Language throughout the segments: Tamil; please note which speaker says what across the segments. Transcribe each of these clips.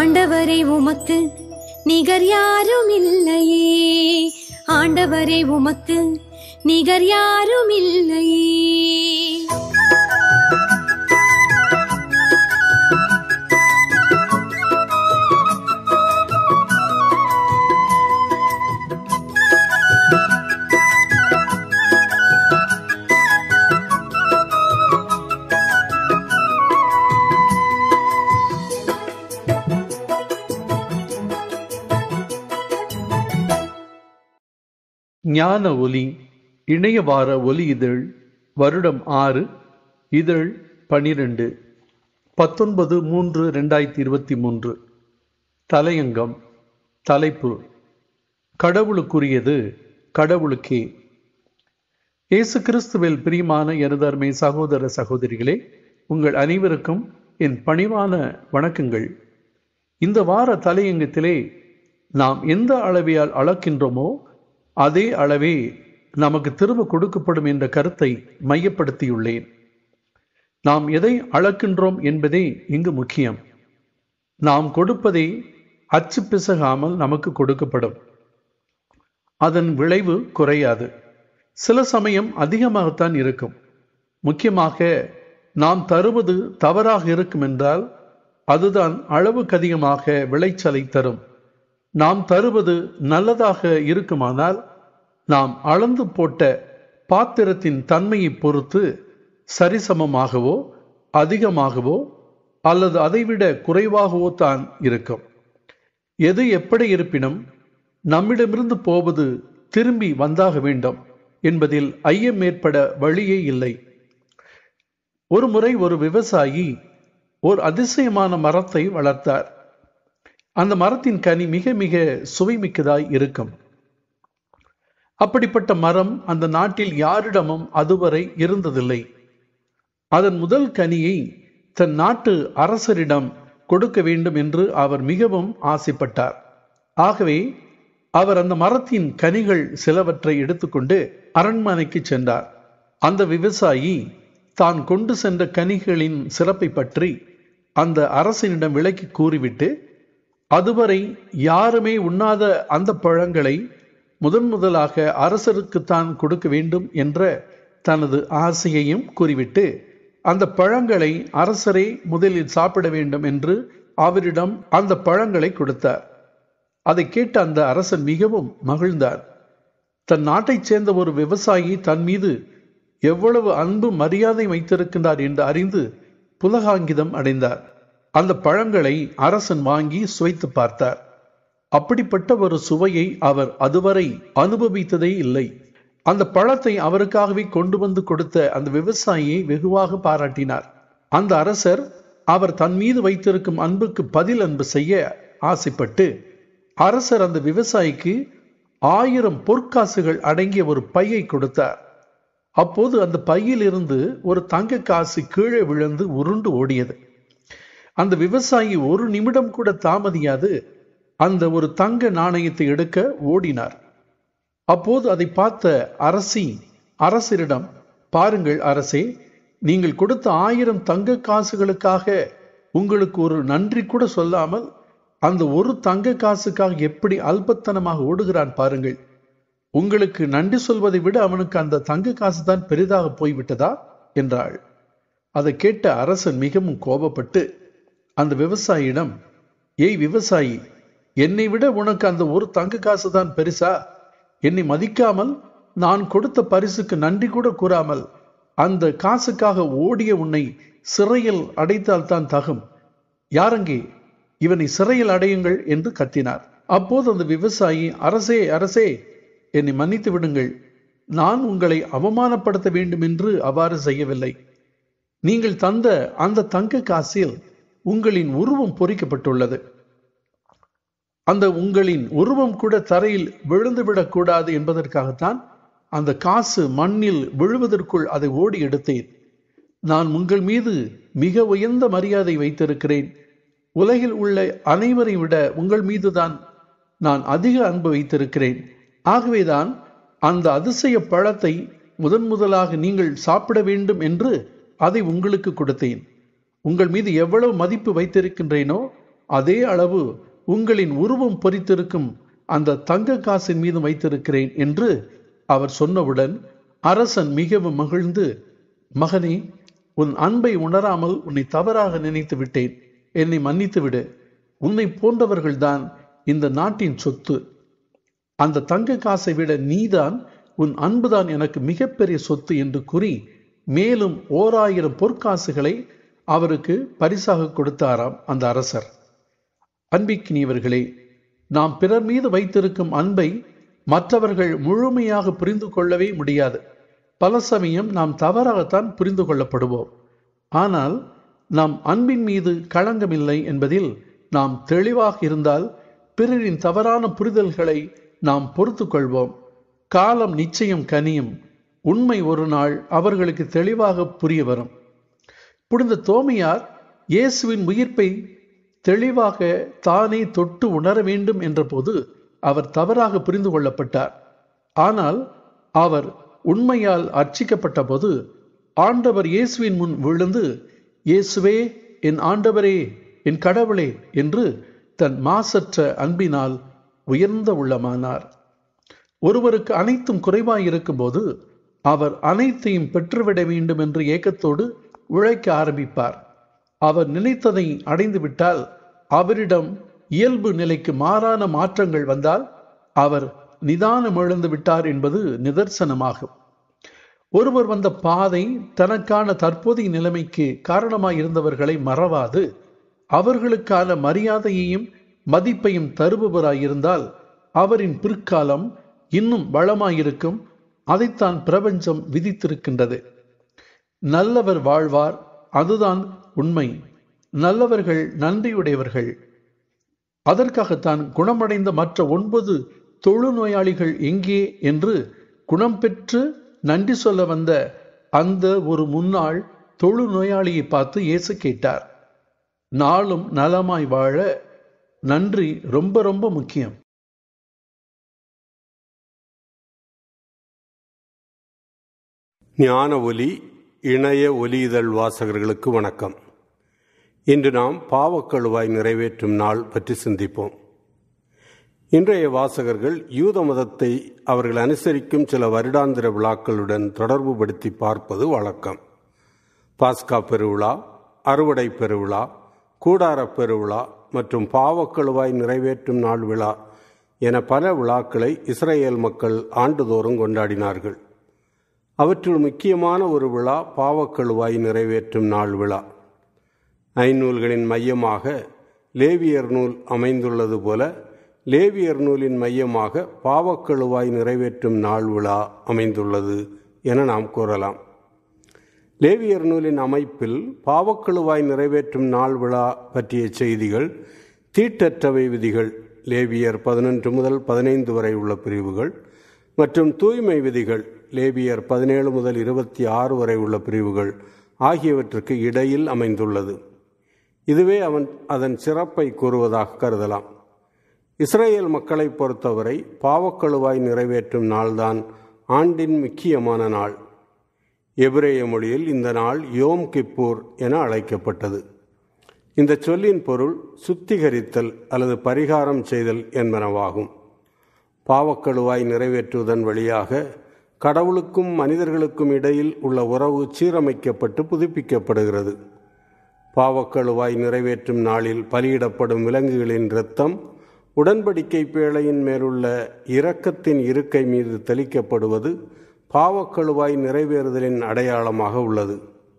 Speaker 1: ஆண்டவரே உமக்கு நிகர் யாரும் இல்லையே, ஆண்டவரே உமக்கு நிகர் யாரும் இல்லையே.
Speaker 2: ஞான ஒலி இணைய வார ஒலி இதழ் வருடம் 6 இதழ் 12 19/3/2023. தலையங்கம். தலைப்பு: கடவுளுக்குரியது கடவுளுக்கே. இயேசு கிறிஸ்துவில் பிரியமான எனதருமை சகோதர சகோதரிகளே, உங்கள் அனைவருக்கும் என் பணிவான வணக்கங்கள். இந்த வார தலையங்கத்திலே நாம் எந்த அளவையால் அளக்கின்றோமோ அதே அளவே நமக்கு திரும்ப கொடுக்கப்படும் என்ற கருத்தை மையப்படுத்தியுள்ளேன். நாம் எதை அளக்கின்றோம் என்பதே இங்கு முக்கியம். நாம் கொடுப்பதே அச்சு பிசகாமல் நமக்கு கொடுக்கப்படும். அதன் விளைவு குறையாது, சில சமயம் அதிகமாகத்தான் இருக்கும். முக்கியமாக நாம் தருவது தவறாக இருக்கும் என்றால் அதுதான் அளவுக்கு அதிகமாக விளைச்சலை தரும். நாம் தருவது நல்லதாக இருக்குமானால் நாம் அளந்து போட்ட பாத்திரத்தின் தன்மையை பொறுத்து சரிசமமாகவோ அதிகமாகவோ அல்லது அதைவிட குறைவாகவோ தான் இருக்கும். எது எப்படி இருப்பினும் நம்மிடமிருந்து போவது திரும்பி வந்தாக வேண்டும் என்பதில் ஐயம் ஏற்பட வழியே இல்லை. ஒரு முறை ஒரு விவசாயி ஒரு அதிசயமான மரத்தை வளர்த்தார். அந்த மரத்தின் கனி மிக மிக சுவைமிக்கதாய் இருக்கும். அப்படிப்பட்ட மரம் அந்த நாட்டில் யாரிடமும் அதுவரை இருந்ததில்லை. அதன் முதல் கனியை தன் நாட்டு அரசரிடம் கொடுக்க வேண்டும் என்று அவர் மிகவும் ஆசைப்பட்டார். ஆகவே அவர் அந்த மரத்தின் கனிகள் சிலவற்றை எடுத்துக்கொண்டு அரண்மனைக்கு சென்றார். அந்த விவசாயி தான் கொண்டு சென்ற கனிகளின் சிறப்பை பற்றி அந்த அரசனிடம் விளக்கி கூறிவிட்டு அதுவரை யாருமே உண்ணாத அந்த பழங்களை முதலாக அரசருக்குத்தான் கொடுக்க வேண்டும் என்ற தனது ஆசையையும் கூறிவிட்டு அந்த பழங்களை அரசரே முதலில் சாப்பிட வேண்டும் என்று அவரிடம் அந்த பழங்களை கொடுத்தார். அதை கேட்ட அந்த அரசன் மிகவும் மகிழ்ந்தார். தன் நாட்டைச் சேர்ந்த ஒரு விவசாயி தன் மீது எவ்வளவு அன்பு மரியாதை வைத்திருக்கின்றார் என்று அறிந்து புலகாங்கிதம் அடைந்தார். அந்த பழங்களை அரசன் வாங்கி சுவைத்து பார்த்தார். அப்படிப்பட்ட ஒரு சுவையை அவர் அதுவரை அனுபவித்ததே இல்லை. அந்த பழத்தை அவருக்காகவே கொண்டு வந்து கொடுத்த அந்த விவசாயியை வெகுவாக பாராட்டினார். அந்த அரசர் அவர் தன் மீது வைத்திருக்கும் அன்புக்கு பதில் அன்பு செய்ய ஆசைப்பட்டு அரசர் அந்த விவசாயிக்கு 1000 பொற்காசுகள் அடங்கிய ஒரு பையை கொடுத்தார். அப்போது அந்த பையில் இருந்து ஒரு தங்க காசு கீழே விழுந்து உருண்டு ஓடியது. அந்த விவசாயி ஒரு நிமிடம் கூட தாமதியாது அந்த ஒரு தங்க நாணயத்தை எடுக்க ஓடினார். அப்போது அதை பார்த்த அரசரிடம், பாருங்கள் அரசே, நீங்கள் கொடுத்த 1000 தங்க காசுகளுக்காக உங்களுக்கு ஒரு நன்றி கூட சொல்லாமல் அந்த ஒரு தங்க காசுக்காக எப்படி அல்பத்தனமாக ஓடுகிறான் பாருங்கள். உங்களுக்கு நன்றி சொல்வதை விட அவனுக்கு அந்த தங்க காசு தான் பெரிதாக போய்விட்டதா என்றாள். அதை கேட்ட அரசன் மிகவும் கோபப்பட்டு அந்த விவசாயியிடம், ஏய் விவசாயி, என்னை விட உனக்கு அந்த ஒரு தங்க காசு தான் பெருசா? என்னை மதிக்காமல் நான் கொடுத்த பரிசுக்கு நன்றி கூட கூறாமல் அந்த காசுக்காக ஓடிய உன்னை சிறையில் அடைத்தால்தான் தகும். யாரங்கே, இவனை சிறையில் அடையுங்கள் என்று கத்தினார். அப்போது அந்த விவசாயி, அரசே, என்னை மன்னித்து விடுங்கள், நான் உங்களை அவமானப்படுத்த வேண்டும் என்று அவ்வாறு செய்யவில்லை. நீங்கள் தந்த அந்த தங்க காசில் உங்களின் உருவம் பொறிக்கப்பட்டுள்ளது. அந்த உங்களின் உருவம் கூட தரையில் விழுந்துவிடக் கூடாது என்பதற்காகத்தான் அந்த காசு மண்ணில் விழுவதற்குள் அதை ஓடி எடுத்தேன். நான் உங்கள் மீது மிக உயர்ந்த மரியாதை வைத்திருக்கிறேன். உலகில் உள்ள அனைவரை விட உங்கள் மீதுதான் நான் அதிக அன்பு வைத்திருக்கிறேன். ஆகவேதான் அந்த அதிசய பழத்தை முதலாக நீங்கள் சாப்பிட வேண்டும் என்று அதை உங்களுக்கு கொடுத்தேன். உங்கள் மீது எவ்வளவு மதிப்பு வைத்திருக்கின்றேனோ அதே அளவு உங்களின் உருவம் பொறித்திருக்கும் அந்த தங்க காசின் மீது வைத்திருக்கிறேன் என்று அவர் சொன்னவுடன் அரசன் மிகவும் மகிழ்ந்து, மகனே, உன் அன்பை உணராமல் உன்னை தவறாக நினைத்து விட்டேன். என்னை மன்னித்து விடு. உன்னை போன்றவர்கள்தான் இந்த நாட்டின் சொத்து. அந்த தங்க காசை விட நீதான், உன் அன்புதான் எனக்கு மிகப்பெரிய சொத்து என்று கூறி மேலும் 1000 பொற்காசுகளை அவருக்கு பரிசாக கொடுத்தாராம் அந்த அரசர். அன்பிக்கினியவர்களே, நாம் பிறர் மீது வைத்திருக்கும் அன்பை மற்றவர்கள் முழுமையாக புரிந்து கொள்ளவே முடியாது. பல சமயம் நாம் தவறாகத்தான் புரிந்து கொள்ளப்படுவோம். ஆனால் நாம் அன்பின் மீது களங்கமில்லை என்பதில் நாம் தெளிவாக இருந்தால் பிறரின் தவறான புரிதல்களை நாம் பொறுத்து கொள்வோம். காலம் நிச்சயம் கனியும். உண்மை ஒரு நாள் அவர்களுக்கு தெளிவாக புரிய வரும். புனித தோமையார் இயேசுவின் உயிர்ப்பை தெளிவாக தானே தொட்டு உணர வேண்டும் என்ற போது அவர் தவறாக புரிந்து கொள்ளப்பட்டார். ஆனால் அவர் உண்மையால் அர்ச்சிக்கப்பட்ட போது ஆண்டவர் இயேசுவின் முன் விழுந்து, இயேசுவே, என் ஆண்டவரே, என் கடவுளே என்று தன் மாசற்ற அன்பினால் உயர்ந்த உள்ளமானார். ஒருவருக்கு அனைத்தும் குறைவாயிருக்கும் போது அவர் அனைத்தையும் பெற்றுவிட வேண்டும் என்று ஏக்கத்தோடு உழைக்க ஆரம்பிப்பார். அவர் நினைத்ததை அடைந்து விட்டால், அவரிடம் இயல்பு நிலைக்கு மாறான மாற்றங்கள் வந்தால் அவர் நிதானம் இழந்து விட்டார் என்பது நிதர்சனமாகும். ஒருவர் வந்த பாதை தனக்கான தற்போதைய நிலைமைக்கு காரணமாய் இருந்தவர்களை மறவாது அவர்களுக்கான மரியாதையையும் மதிப்பையும் தருபவராயிருந்தால் அவரின் பிற்காலம் இன்னும் வளமாயிருக்கும். அதைத்தான் பிரபஞ்சம் விதித்திருக்கின்றது. நல்லவர் வாழ்வார், அதுதான் உண்மை. நல்லவர்கள் நன்றியுடையவர்கள். அதற்காகத்தான் குணமடைந்த மற்ற 9 தொழுநோயாளிகள் எங்கே என்று குணம் பெற்று நன்றி சொல்ல வந்த அந்த ஒரு முன்னாள் தொழுநோயாளியை பார்த்து இயேசு கேட்டார், நாளும் நலமாய் வாழ நன்றி ரொம்ப ரொம்ப முக்கியம்.
Speaker 3: ஞான ஒலி இணைய ஒலி இதழ் வாசகர்களுக்கு வணக்கம். இன்று நாம் பாவக்கழுவாய் நிறைவேற்றும் நாள் பற்றி சிந்திப்போம். இன்றைய வாசகர்கள் யூத மதத்தை அவர்கள் அனுசரிக்கும் சில வருடாந்திர விழாக்களுடன் தொடர்பு படுத்தி பார்ப்பது வழக்கம். பாஸ்கா பெருவிழா, அறுவடை பெருவிழா, கூடார பெருவிழா மற்றும் பாவக்கழுவாய் நிறைவேற்றும் நாள் விழா என பல விழாக்களை இஸ்ரேல் மக்கள் ஆண்டுதோறும் கொண்டாடினார்கள். அவற்றுள் முக்கியமான ஒரு விழா பாவக்கழுவாய் நிறைவேற்றும் நாள் விழா. ஐநூல்களின் மையமாக லேவியர் நூல் அமைந்துள்ளது போல லேவியர் நூலின் மையமாக பாவக்கழுவாய் நிறைவேற்றும் நாள் விழா அமைந்துள்ளது என நாம் கூறலாம். லேவியர் நூலின் அமைப்பில் பாவக்கழுவாய் நிறைவேற்றும் நாள் விழா பற்றிய செய்திகள், தீட்டற்றவை விதிகள் லேவியர் 11 முதல் 15 வரை உள்ள பிரிவுகள் மற்றும் தூய்மை விதிகள் லேவியர் 17 முதல் 26 வரை உள்ள பிரிவுகள் ஆகியவற்றுக்கு இடையில் அமைந்துள்ளது. இதுவே அதன் சிறப்பை கூறுவதாக கருதலாம். இஸ்ரேல் மக்களை பொறுத்தவரை பாவக்கழுவாய் நிறைவேற்றும் நாள்தான் ஆண்டின் முக்கியமான நாள். எபிரேய மொழியில் இந்த நாள் யோம் கிப்பூர் என அழைக்கப்பட்டது. இந்த சொல்லின் பொருள் சுத்திகரித்தல் அல்லது பரிகாரம் செய்தல் என்பனவாகும். பாவக்கழுவாய் நிறைவேற்றுவதன் வழியாக கடவுளுக்கும் மனிதர்களுக்கும் இடையில் உள்ள உறவு சீரமைக்கப்பட்டு புதுப்பிக்கப்படுகிறது. பாவக்கழுவாய் நிறைவேற்றும் நாளில் பலியிடப்படும் விலங்குகளின் இரத்தம் உடன்படிக்கை பேழையின் மேலுள்ள இரக்கத்தின் இருக்கை மீது தெளிக்கப்படுவது பாவக்கழுவாய் நிறைவேறுதலின் அடையாளமாக உள்ளது.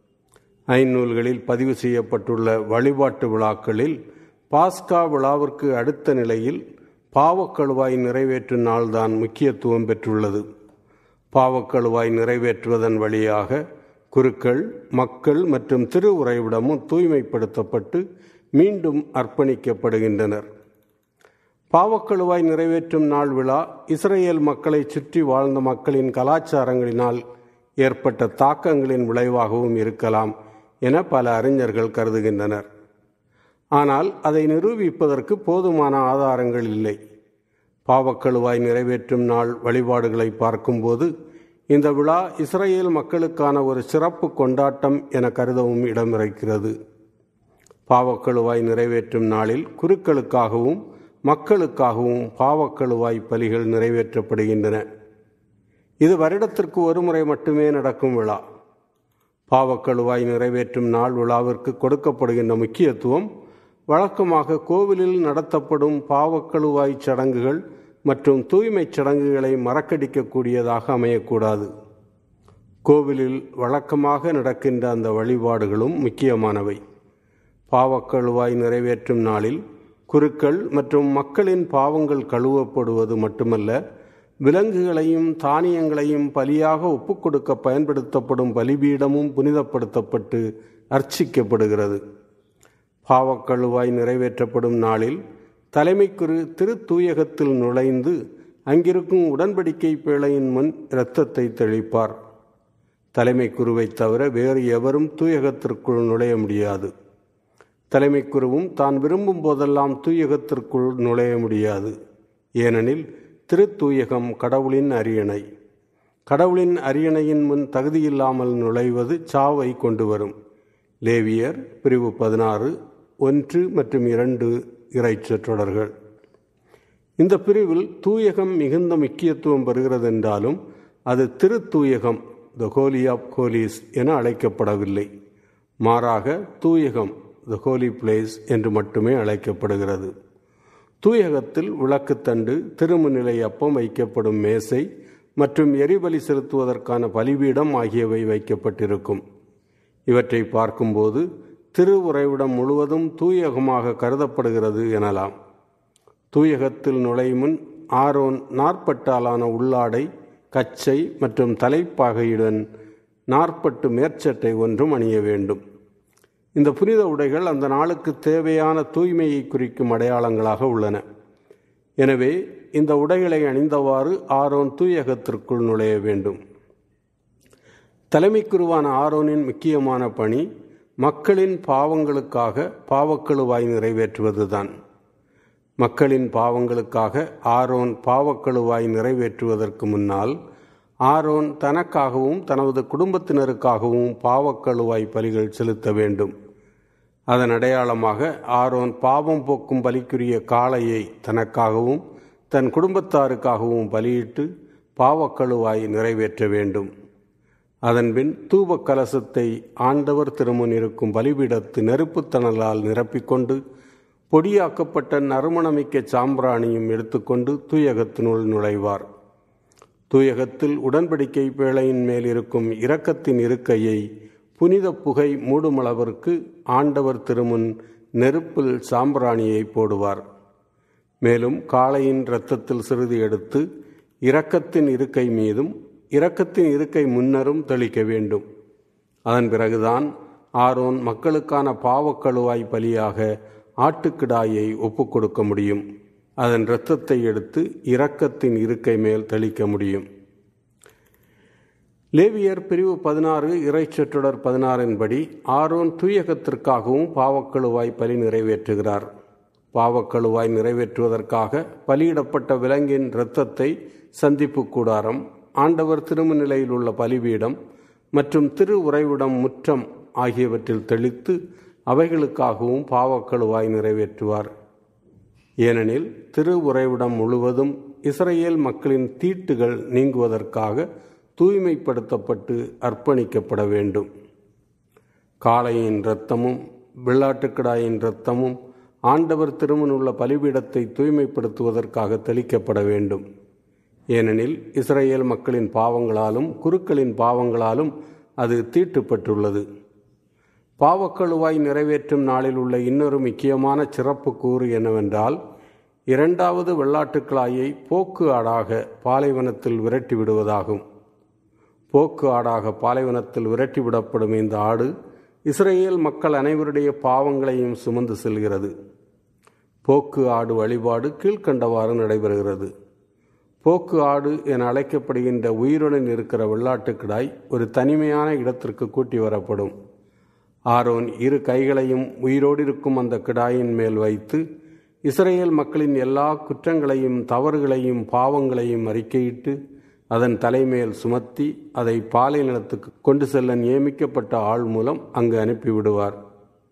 Speaker 3: ஐநூல்களில் பதிவு செய்யப்பட்டுள்ள வழிபாட்டு விழாக்களில் பாஸ்கா விழாவிற்கு அடுத்த நிலையில் பாவக்கழுவாய் நிறைவேற்றும் நாள்தான் முக்கியத்துவம் பெற்றுள்ளது. பாவக்கழுவாய் நிறைவேற்றுவதன் வழியாக குருக்கள், மக்கள் மற்றும் திரு உறைவிடமும் தூய்மைப்படுத்தப்பட்டு மீண்டும் அர்ப்பணிக்கப்படுகின்றனர். பாவக்கழுவாய் நிறைவேற்றும் நாள் விழா இஸ்ரேல் மக்களை சுற்றி வாழ்ந்த மக்களின் கலாச்சாரங்களினால் ஏற்பட்ட தாக்கங்களின் விளைவாகவும் இருக்கலாம் என பல அறிஞர்கள் கருதுகின்றனர். ஆனால் அதை நிரூபிப்பதற்கு போதுமான ஆதாரங்கள் இல்லை. பாவக்கழுவாய் நிறைவேற்றும் நாள் வழிபாடுகளை பார்க்கும்போது இந்த விழா இஸ்ரேல் மக்களுக்கான ஒரு சிறப்பு கொண்டாட்டம் என கருதவும் இடமிருக்கிறது. பாவக்கழுவாய் நிறைவேற்றும் நாளில் குருக்களுக்காகவும் மக்களுக்காகவும் பாவக்கழுவாய் பலிகள் நிறைவேற்றப்படுகின்றன. இது வருடத்திற்கு ஒரு முறை மட்டுமே நடக்கும் விழா. பாவக்கழுவாய் நிறைவேற்றும் நாள் விழாவிற்கு கொடுக்கப்படுகின்ற முக்கியத்துவம் வழக்கமாக கோவிலில் நடத்தப்படும் பாவக்கழுவாய் சடங்குகள் மற்றும் தூய்மைச் சடங்குகளை மறக்கடிக்கக்கூடியதாக அமையக்கூடாது. கோவிலில் வழக்கமாக நடக்கின்ற அந்த வழிபாடுகளும் முக்கியமானவை. பாவக்கழுவாய் நிறைவேற்றும் நாளில் குருக்கள் மற்றும் மக்களின் பாவங்கள் கழுவப்படுவது மட்டுமல்ல, விலங்குகளையும் தானியங்களையும் பலியாக ஒப்புக்கொடுக்க பயன்படுத்தப்படும் பலிபீடமும் புனிதப்படுத்தப்பட்டு அர்ச்சிக்கப்படுகிறது. பாவக்கழுவாய் நிறைவேற்றப்படும் நாளில் தலைமைக்குரு திருத்தூயகத்தில் நுழைந்து அங்கிருக்கும் உடன்படிக்கை பேழையின் முன் இரத்தத்தை தெளிப்பார். தலைமைக்குருவை தவிர வேறு எவரும் தூயகத்திற்குள் நுழைய முடியாது. தலைமைக்குருவும் தான் விரும்பும் போதெல்லாம் தூயகத்திற்குள் நுழைய முடியாது. ஏனெனில் திருத்தூயகம் கடவுளின் அரியணை. கடவுளின் அரியணையின் முன் தகுதியில்லாமல் நுழைவது சாவை கொண்டு வரும். லேவியர் பிரிவு 16 1 மற்றும் 2 இறைச்சொற்றொடர்கள். இந்த பிரிவில் தூயகம் மிகுந்த முக்கியத்துவம் பெறுகிறது என்றாலும் அது திருத்தூயகம், த ஹோலி ஆஃப் ஹோலிஸ் என அழைக்கப்படவில்லை. மாறாக தூயகம், த ஹோலி பிளேஸ் என்று மட்டுமே அழைக்கப்படுகிறது. தூயகத்தில் விளக்குத்தண்டு, திருமுன்னிலை அப்பம் வைக்கப்படும் மேசை மற்றும் எரிபலி செலுத்துவதற்கான பலிபீடம் ஆகியவை வைக்கப்பட்டிருக்கும். இவற்றை பார்க்கும்போது திருவுறைவிடம் முழுவதும் தூயகமாக கருதப்படுகிறது எனலாம். தூயகத்தில் நுழையும் முன் ஆரோன் நாற்பட்டாலான உள்ளாடை, கச்சை மற்றும் தலைப்பாகையுடன் நாற்பட்டு மேற்சட்டை ஒன்றும் அணிய வேண்டும். இந்த புனித உடைகள் அந்த நாளுக்கு தேவையான தூய்மையை குறிக்கும் அடையாளங்களாக உள்ளன. எனவே இந்த உடைகளை அணிந்தவாறு ஆரோன் தூயகத்திற்குள் நுழைய வேண்டும். தலைமைக்குருவான ஆரோனின் முக்கியமான பணி மக்களின் பாவங்களுக்காக பாவக்கழுவாய் நிறைவேற்றுவதுதான். மக்களின் பாவங்களுக்காக ஆரோன் பாவக்கழுவாய் நிறைவேற்றுவதற்கு முன்னால் ஆரோன் தனக்காகவும் தனது குடும்பத்தினருக்காகவும் பாவக்கழுவாய் பலிகள் செலுத்த வேண்டும். அதன் அடையாளமாக ஆரோன் பாவம் போக்கும் பலிக்குரிய காளையை தனக்காகவும் தன் குடும்பத்தாருக்காகவும் பலியிட்டு பாவக்கழுவாய் நிறைவேற்ற வேண்டும். அதன்பின் தூப கலசத்தை ஆண்டவர் திருமுன் இருக்கும் பலிபீடத்து நெருப்புத்தணலால் நிரப்பிக்கொண்டு பொடியாக்கப்பட்ட நறுமணமிக்க சாம்பிராணியும் எடுத்துக்கொண்டு தூயகத்தினுள் நுழைவார். தூயகத்தில் உடன்படிக்கை பேழையின் மேல் இருக்கும் இரக்கத்தின் இருக்கையை புனித புகை மூடுமளவிற்கு ஆண்டவர் திருமுன் நெருப்பில் சாம்பிராணியை போடுவார். மேலும் காளையின் இரத்தத்தில் சிறிது எடுத்து இரக்கத்தின் இருக்கை மீதும் இரக்கத்தின் இருக்கை முன்னரும் தெளிக்க வேண்டும். அதன் பிறகுதான் ஆரோன் மக்களுக்கான பாவக்கழுவாய் பலியாக ஆட்டுக்கிடாயை ஒப்புக்கொடுக்க முடியும். அதன் இரத்தத்தை எடுத்து இரக்கத்தின் இருக்கை மேல் தெளிக்க முடியும். லேவியர் பிரிவு 16 இறைச்சொற்றொடர் 16 படி ஆரோன் தூயகத்திற்காகவும் பாவக்கழுவாய் பலி நிறைவேற்றுகிறார். பாவக்கழுவாய் நிறைவேற்றுவதற்காக பலியிடப்பட்ட விலங்கின் இரத்தத்தை சந்திப்பு கூடாரம், ஆண்டவர் திருமுன்னிலையில் உள்ள பலிபீடம் மற்றும் திரு உறைவிடம் முற்றம் ஆகியவற்றில் தெளித்து அவைகளுக்காகவும் பாவக்கழுவாய் நிறைவேற்றுவார். ஏனெனில் திரு உறைவிடம் முழுவதும் இஸ்ரேல் மக்களின் தீட்டுகள் நீங்குவதற்காக தூய்மைப்படுத்தப்பட்டு அர்ப்பணிக்கப்பட வேண்டும். காளையின் இரத்தமும் வெள்ளாட்டுக்கிடாயின் இரத்தமும் ஆண்டவர் திருமுன் உள்ள பலிபீடத்தை தூய்மைப்படுத்துவதற்காக தெளிக்கப்பட வேண்டும். ஏனெனில் இஸ்ரேல் மக்களின் பாவங்களாலும் குருக்களின் பாவங்களாலும் அது தீட்டுப்பட்டுள்ளது. பாவக்கழுவாய் நிறைவேற்றும் நாளில் உள்ள இன்னொரு முக்கியமான சிறப்பு கூறு என்னவென்றால், இரண்டாவது வெள்ளாட்டுக்கிடாயை போக்கு ஆடாக பாலைவனத்தில் விரட்டி விடுவதாகும். போக்கு ஆடாக பாலைவனத்தில் விரட்டிவிடப்படும் இந்த ஆடு இஸ்ரேல் மக்கள் அனைவருடைய பாவங்களையும் சுமந்து செல்கிறது. போக்கு ஆடு வழிபாடு கீழ்கண்டவாறு நடைபெறுகிறது. போக்கு ஆடு என அழைக்கப்படுகின்ற உயிருடன் இருக்கிற வெள்ளாட்டுக்கிடாய் ஒரு தனிமையான இடத்திற்கு கூட்டி வரப்படும். ஆரோன் இரு கைகளையும் உயிரோடு இருக்கும் அந்த கிடாயின் மேல் வைத்து இஸ்ரேல் மக்களின் எல்லா குற்றங்களையும் தவறுகளையும் பாவங்களையும் அறிக்கையிட்டு அதன் தலைமேல் சுமத்தி அதை பாலை நிலத்துக்கு கொண்டு செல்ல நியமிக்கப்பட்ட ஆள் மூலம் அங்கு அனுப்பிவிடுவார்.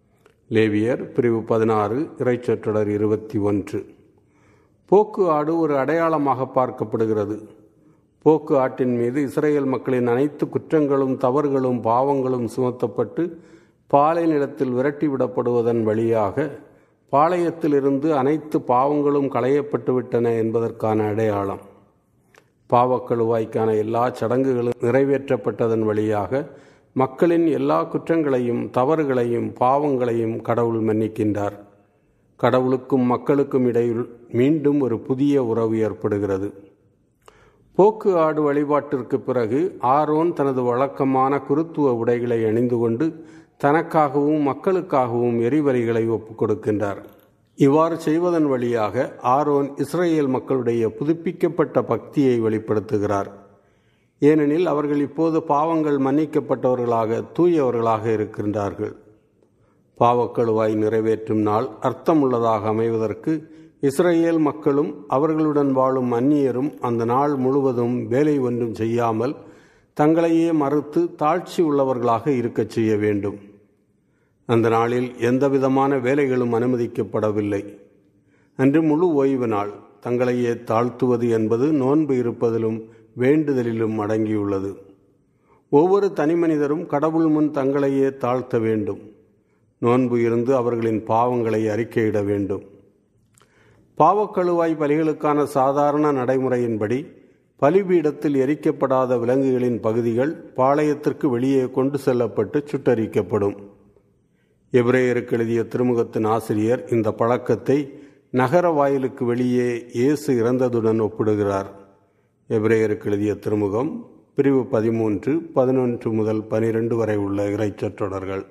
Speaker 3: லேவியர் பிரிவு 16 இறைச்சொற்றொடர் 21. போக்கு ஆடு ஒரு அடையாளமாக பார்க்கப்படுகிறது. போக்கு ஆட்டின் மீது இஸ்ரேல் மக்களின் அனைத்து குற்றங்களும் தவறுகளும் பாவங்களும் சுமத்தப்பட்டு பாலை நிலத்தில் விரட்டிவிடப்படுவதன் வழியாக பாளையத்திலிருந்து அனைத்து பாவங்களும் களையப்பட்டு விட்டன என்பதற்கான அடையாளம். பாவக்கழுவாய்க்கான எல்லா சடங்குகளும் நிறைவேற்றப்பட்டதன் வழியாக மக்களின் எல்லா குற்றங்களையும் தவறுகளையும் பாவங்களையும் கடவுள் மன்னிக்கின்றார். கடவுளுக்கும் மக்களுக்கும் இடையில் மீண்டும் ஒரு புதிய உறவு ஏற்படுகிறது. போக்கு ஆடு வழிபாட்டிற்கு பிறகு ஆரோன் தனது வழக்கமான குருத்துவ உடைகளை அணிந்து கொண்டு தனக்காகவும் மக்களுக்காகவும் எரிபலிகளை ஒப்புக் கொடுக்கின்றார். இவ்வாறு செய்வதன் வழியாக ஆரோன் இஸ்ரேல் மக்களுடைய புதுப்பிக்கப்பட்ட பக்தியை வெளிப்படுத்துகிறார். ஏனெனில் அவர்கள் இப்போது பாவங்கள் மன்னிக்கப்பட்டவர்களாக தூயவர்களாக இருக்கின்றார்கள். பாவக்கழுவாய் நிறைவேற்றும் நாள் அர்த்தமுள்ளதாக அமைவதற்கு இஸ்ரேல் மக்களும் அவர்களுடன் வாழும் அந்நியரும் அந்த நாள் முழுவதும் வேலை ஒன்றும் செய்யாமல் தங்களையே மறுத்து தாழ்ச்சி உள்ளவர்களாக இருக்கச் செய்ய வேண்டும். அந்த நாளில் எந்தவிதமான வேலைகளும் அனுமதிக்கப்படவில்லை. அன்று முழு ஓய்வு நாள். தங்களையே தாழ்த்துவது என்பது நோன்பு இருப்பதிலும் வேண்டுதலிலும் அடங்கியுள்ளது. ஒவ்வொரு தனி மனிதரும் கடவுள் முன் தங்களையே தாழ்த்த வேண்டும். நோன்பு இருந்து அவர்களின் பாவங்களை அறிக்கையிட வேண்டும். பாவக்கழுவாய் பலிகளுக்கான சாதாரண நடைமுறையின்படி பலிபீடத்தில் எரிக்கப்படாத விலங்குகளின் பகுதிகள் பாளையத்திற்கு வெளியே கொண்டு செல்லப்பட்டு சுட்டரிக்கப்படும். எபிரேயருக்கு எழுதிய திருமுகத்தின் ஆசிரியர் இந்த பழக்கத்தை நகர வாயிலுக்கு வெளியே இயேசு இறந்ததுடன் ஒப்பிடுகிறார். எபிரேயருக்கு எழுதிய திருமுகம் பிரிவு 13, 11 முதல் 12 வரை உள்ள இறைச்சொற்றொடர்கள்.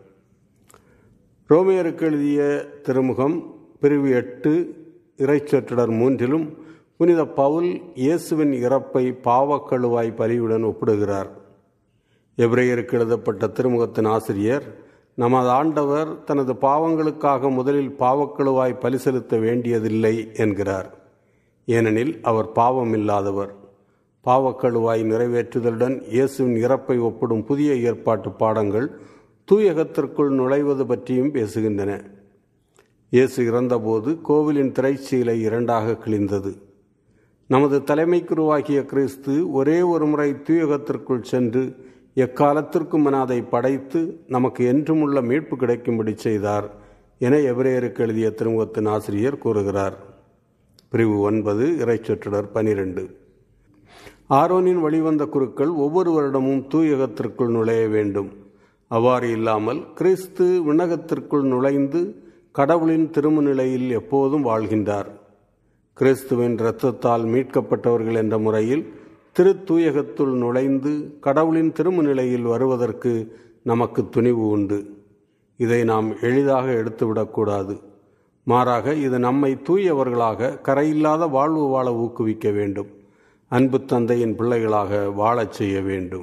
Speaker 3: ரோமையருக்கு எழுதிய திருமுகம் பிரிவு 8 இறைச்சொற்றொடர் 3 புனித பவுல் இயேசுவின் இறப்பை பாவக்கழுவாய் பலியுடன் ஒப்பிடுகிறார். எபிரேயருக்கு எழுதப்பட்ட திருமுகத்தின் ஆசிரியர் நமது ஆண்டவர் தனது பாவங்களுக்காக முதலில் பாவக்கழுவாய் பலி செலுத்த வேண்டியதில்லை என்கிறார். ஏனெனில் அவர் பாவமில்லாதவர். பாவக்கழுவாய் நிறைவேற்றுதலுடன் இயேசுவின் இறப்பை ஒப்பிடும் புதிய ஏற்பாட்டு பாடங்கள் தூயகத்திற்குள் நுழைவது பற்றியும் பேசுகின்றன. இயேசு இறந்தபோது கோவிலின் திரைச்சீலை 2ஆக கிழிந்தது. நமது தலைமை குருவாகிய கிறிஸ்து ஒரே ஒரு முறை தூயகத்திற்குள் சென்று எக்காலத்திற்கும் என அதை படைத்து நமக்கு என்றும் உள்ள மீட்பு கிடைக்கும்படி செய்தார் என எபிரேயருக்கு எழுதிய திருமுகத்தின் ஆசிரியர் கூறுகிறார். பிரிவு 9 இறைச்சொற்றொடர் 12. ஆரோனின் வழிவந்த குருக்கள் ஒவ்வொரு வருடமும் தூயகத்திற்குள் நுழைய வேண்டும். அவ்வாறு இல்லாமல் கிறிஸ்து விண்ணகத்திற்குள் நுழைந்து கடவுளின் திருமுன்னிலையில் எப்போதும் வாழ்கின்றார். கிறிஸ்துவின் இரத்தத்தால் மீட்கப்பட்டவர்கள் என்ற முறையில் திருத்தூயகத்துள் நுழைந்து கடவுளின் திருமுன்னிலையில் வருவதற்கு நமக்கு துணிவு உண்டு. இதை நாம் எளிதாக எடுத்துவிடக்கூடாது. மாறாக இது நம்மை தூயவர்களாக கரையில்லாத வாழ்வு வாழ ஊக்குவிக்க வேண்டும். அன்பு தந்தையின் பிள்ளைகளாக வாழச் செய்ய வேண்டும்.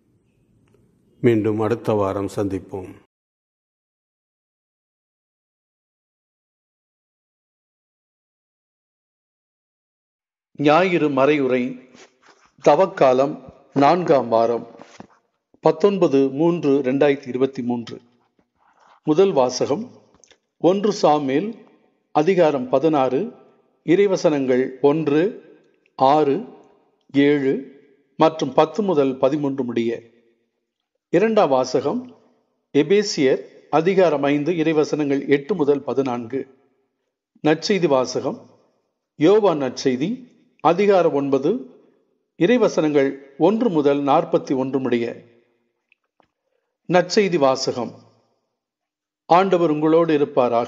Speaker 3: மீண்டும் அடுத்த வாரம் சந்திப்போம்.
Speaker 2: ஞாயிறு மறையுரை தவக்காலம் 4ஆம் வாரம் 19/3/2023. முதல் வாசகம் 1 சாமுவேல் அதிகாரம் 16 இறைவசனங்கள் 1, 6, 7 மற்றும் 10 முதல் 13 முடிய. இரண்டாம் வாசகம் எபேசியர் அதிகாரம் 5 இறைவசனங்கள் 8 முதல் 14. நற்செய்தி வாசகம் யோவான் நற்செய்தி அதிகாரம் 9 இறைவசனங்கள் 1 முதல் 41 முடிய. நற்செய்தி வாசகம். ஆண்டவர் உங்களோடு இருப்பாராக.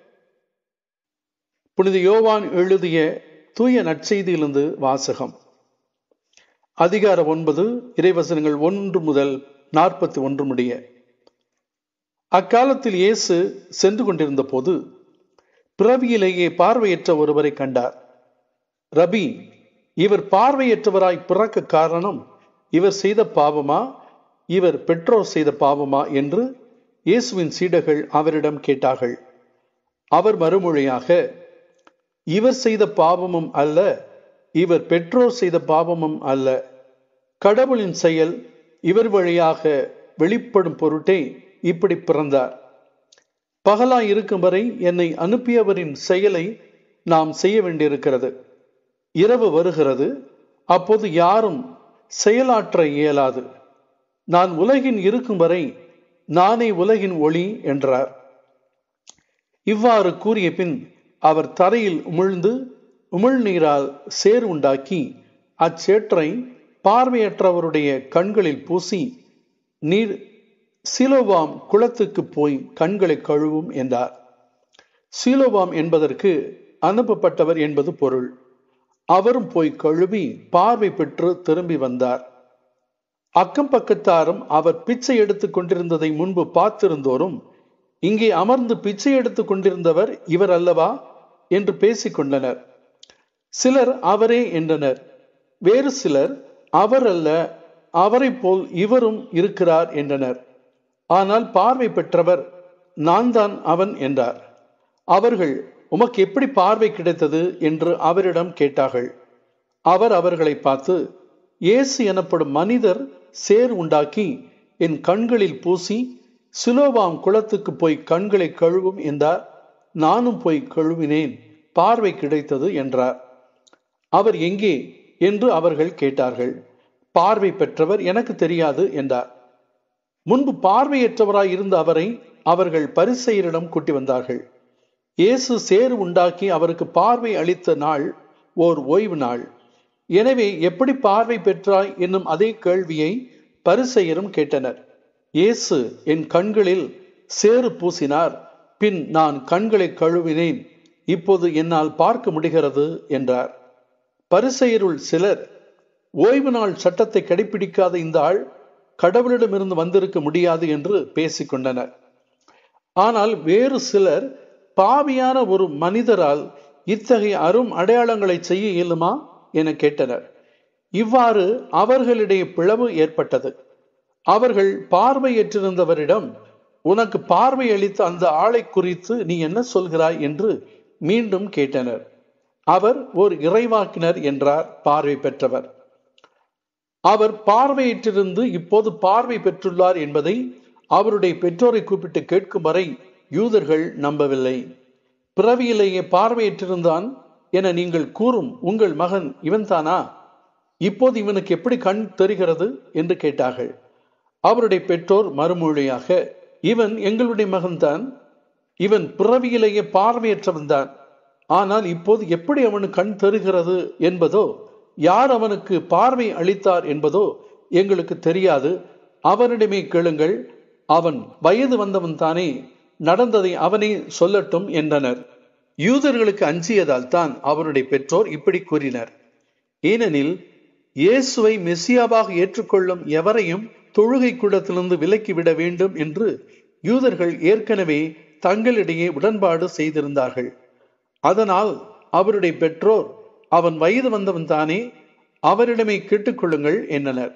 Speaker 2: புனித யோவான் எழுதிய தூய நற்செய்தியிலிருந்து வாசகம். அதிகாரம் 9 இறைவசனங்கள் 1 முதல் 41 முடிய. அக்காலத்தில் இயேசு சென்று கொண்டிருந்த போது பிறவியிலேயே பார்வையற்ற ஒருவரை கண்டார். ரபி, இவர் பார்வையற்றவராய் பிறக்க காரணம் இவர் செய்த பாவமா, இவர் பெற்றோர் செய்த பாவமா என்று இயேசுவின் சீடர்கள் அவரிடம் கேட்டார்கள். அவர் மறுமொழியாக, இவர் செய்த பாவமும் அல்ல, இவர் பெற்றோர் செய்த பாவமும் அல்ல. கடவுளின் செயல் இவர் வழியாக வெளிப்படும் பொருட்டே இப்படி பிறந்தார். பகலாய் இருக்கும் வரை என்னை அனுப்பியவரின் செயலை நாம் செய்ய வேண்டியிருக்கிறது. இரவு வருகிறது, அப்போது யாரும் செயலாற்ற இயலாது. நான் உலகின் இருக்கும் வரை நானே உலகின் ஒளி என்றார். இவ்வாறு கூறிய பின் அவர் தரையில் உமிழ்ந்து உமிழ்நீரால் சேறு உண்டாக்கி அச்சேற்றை பார்வையற்றவருடைய கண்களில் பூசி, நீர் சீலோவாம் குளத்துக்கு போய் கண்களை கழுவும் என்றார். சீலோவாம் என்பதற்கு அனுப்பப்பட்டவர் என்பது பொருள். அவரும் போய் கழுவி பார்வை பெற்று திரும்பி வந்தார். அக்கம் பக்கத்தாரும் அவர் பிச்சை எடுத்துக் கொண்டிருந்ததை முன்பு பார்த்திருந்தோரும், இங்கே அமர்ந்து பிச்சை எடுத்துக் கொண்டிருந்தவர் இவர் அல்லவா என்று பேசிக் கொண்டனர். சிலர் அவரே என்றனர். வேறு சிலர் அவர் அல்ல, அவரை போல் இவரும் இருக்கிறார் என்றனர். ஆனால் பார்வை பெற்றவர் நான் தான் அவன் என்றார். அவர்கள், உமக்கு எப்படி பார்வை கிடைத்தது என்று அவரிடம் கேட்டார்கள். அவர் அவர்களை பார்த்து, இயேசு எனப்படும் மனிதர் சேறு உண்டாக்கி என் கண்களில் பூசி சிலோவாம் குளத்துக்கு போய் கண்களை கழுவும் என்றார். நானும் போய் கழுவினேன், பார்வை கிடைத்தது என்றார். அவர் எங்கே என்று அவர்கள் கேட்டார்கள். பார்வை பெற்றவர் எனக்கு தெரியாது என்றார். முன்பு பார்வையற்றவராய் இருந்த அவரை அவர்கள் பரிசேயரிடம் கூட்டி வந்தார்கள். இயேசு சேறு உண்டாக்கி அவருக்கு பார்வை அளித்த நாள் ஓர் ஓய்வு நாள். எனவே எப்படி பார்வை பெற்றாய் என்னும் அதே கேள்வியை பரிசேயரும் கேட்டனர். இயேசு, என் கண்களில் சேறு பூசினார், பின் நான் கண்களை கழுவினேன், இப்போது என்னால் பார்க்க முடிகிறது என்றார். பரிசேயருள் சிலர், ஓய்வு நாள் சட்டத்தை கடைபிடிக்காத இந்த ஆள் கடவுளிடமிருந்து வந்திருக்க முடியாது என்று பேசிக்கொண்டனர். ஆனால் வேறு சிலர், பாவியான ஒரு மனிதரால் இத்தகைய அரும் அடையாளங்களை செய்ய இயலுமா என கேட்டனர். இவ்வாறு அவர்களிடையே பிளவு ஏற்பட்டது. அவர்கள் பார்வையற்றிருந்தவரிடம், உனக்கு பார்வை அளித்த அந்த ஆளை குறித்து நீ என்ன சொல்கிறாய் என்று மீண்டும் கேட்டனர். அவர் ஒரு இறைவாக்கினர் என்றார் பார்வை பெற்றவர். அவர் பார்வையிட்டிருந்து இப்போது பார்வை பெற்றுள்ளார் என்பதை அவருடைய பெற்றோரை கூப்பிட்டு கேட்கும் வரை யூதர்கள் நம்பவில்லை. பிறவியிலேயே பார்வையிட்டிருந்தான் என நீங்கள் கூறும் உங்கள் மகன் இவன்தானா? இப்போது இவனுக்கு எப்படி கண் தெரிகிறது என்று கேட்டார்கள். அவருடைய பெற்றோர் மறுமொழியாக, இவன் எங்களுடைய மகன்தான், இவன் பிறவியிலேயே பார்வையற்றவன்தான். ஆனால் இப்போது எப்படி அவனுக்கு கண் தெரிகிறது என்பதோ, யார் அவனுக்கு பார்வை அளித்தார் என்பதோ எங்களுக்கு தெரியாது. அவனிடமே கேளுங்கள், அவன் வயது வந்தவன் தானே, நடந்ததை அவனே சொல்லட்டும் என்றனர். யூதர்களுக்கு அஞ்சியதால் தான் அவருடைய பெற்றோர் இப்படி கூறினர். ஏனெனில் இயேசுவை மெசியாவாக ஏற்றுக்கொள்ளும் எவரையும் தொழுகை கூடத்திலிருந்து விலக்கிவிட வேண்டும் என்று யூதர்கள் ஏற்கனவே தங்களிடையே உடன்பாடு செய்திருந்தார்கள். அதனால் அவருடைய பெற்றோர், அவன் வயது வந்தவன் தானே, அவரிடமே கேட்டுக்கொள்ளுங்கள் என்றனர்.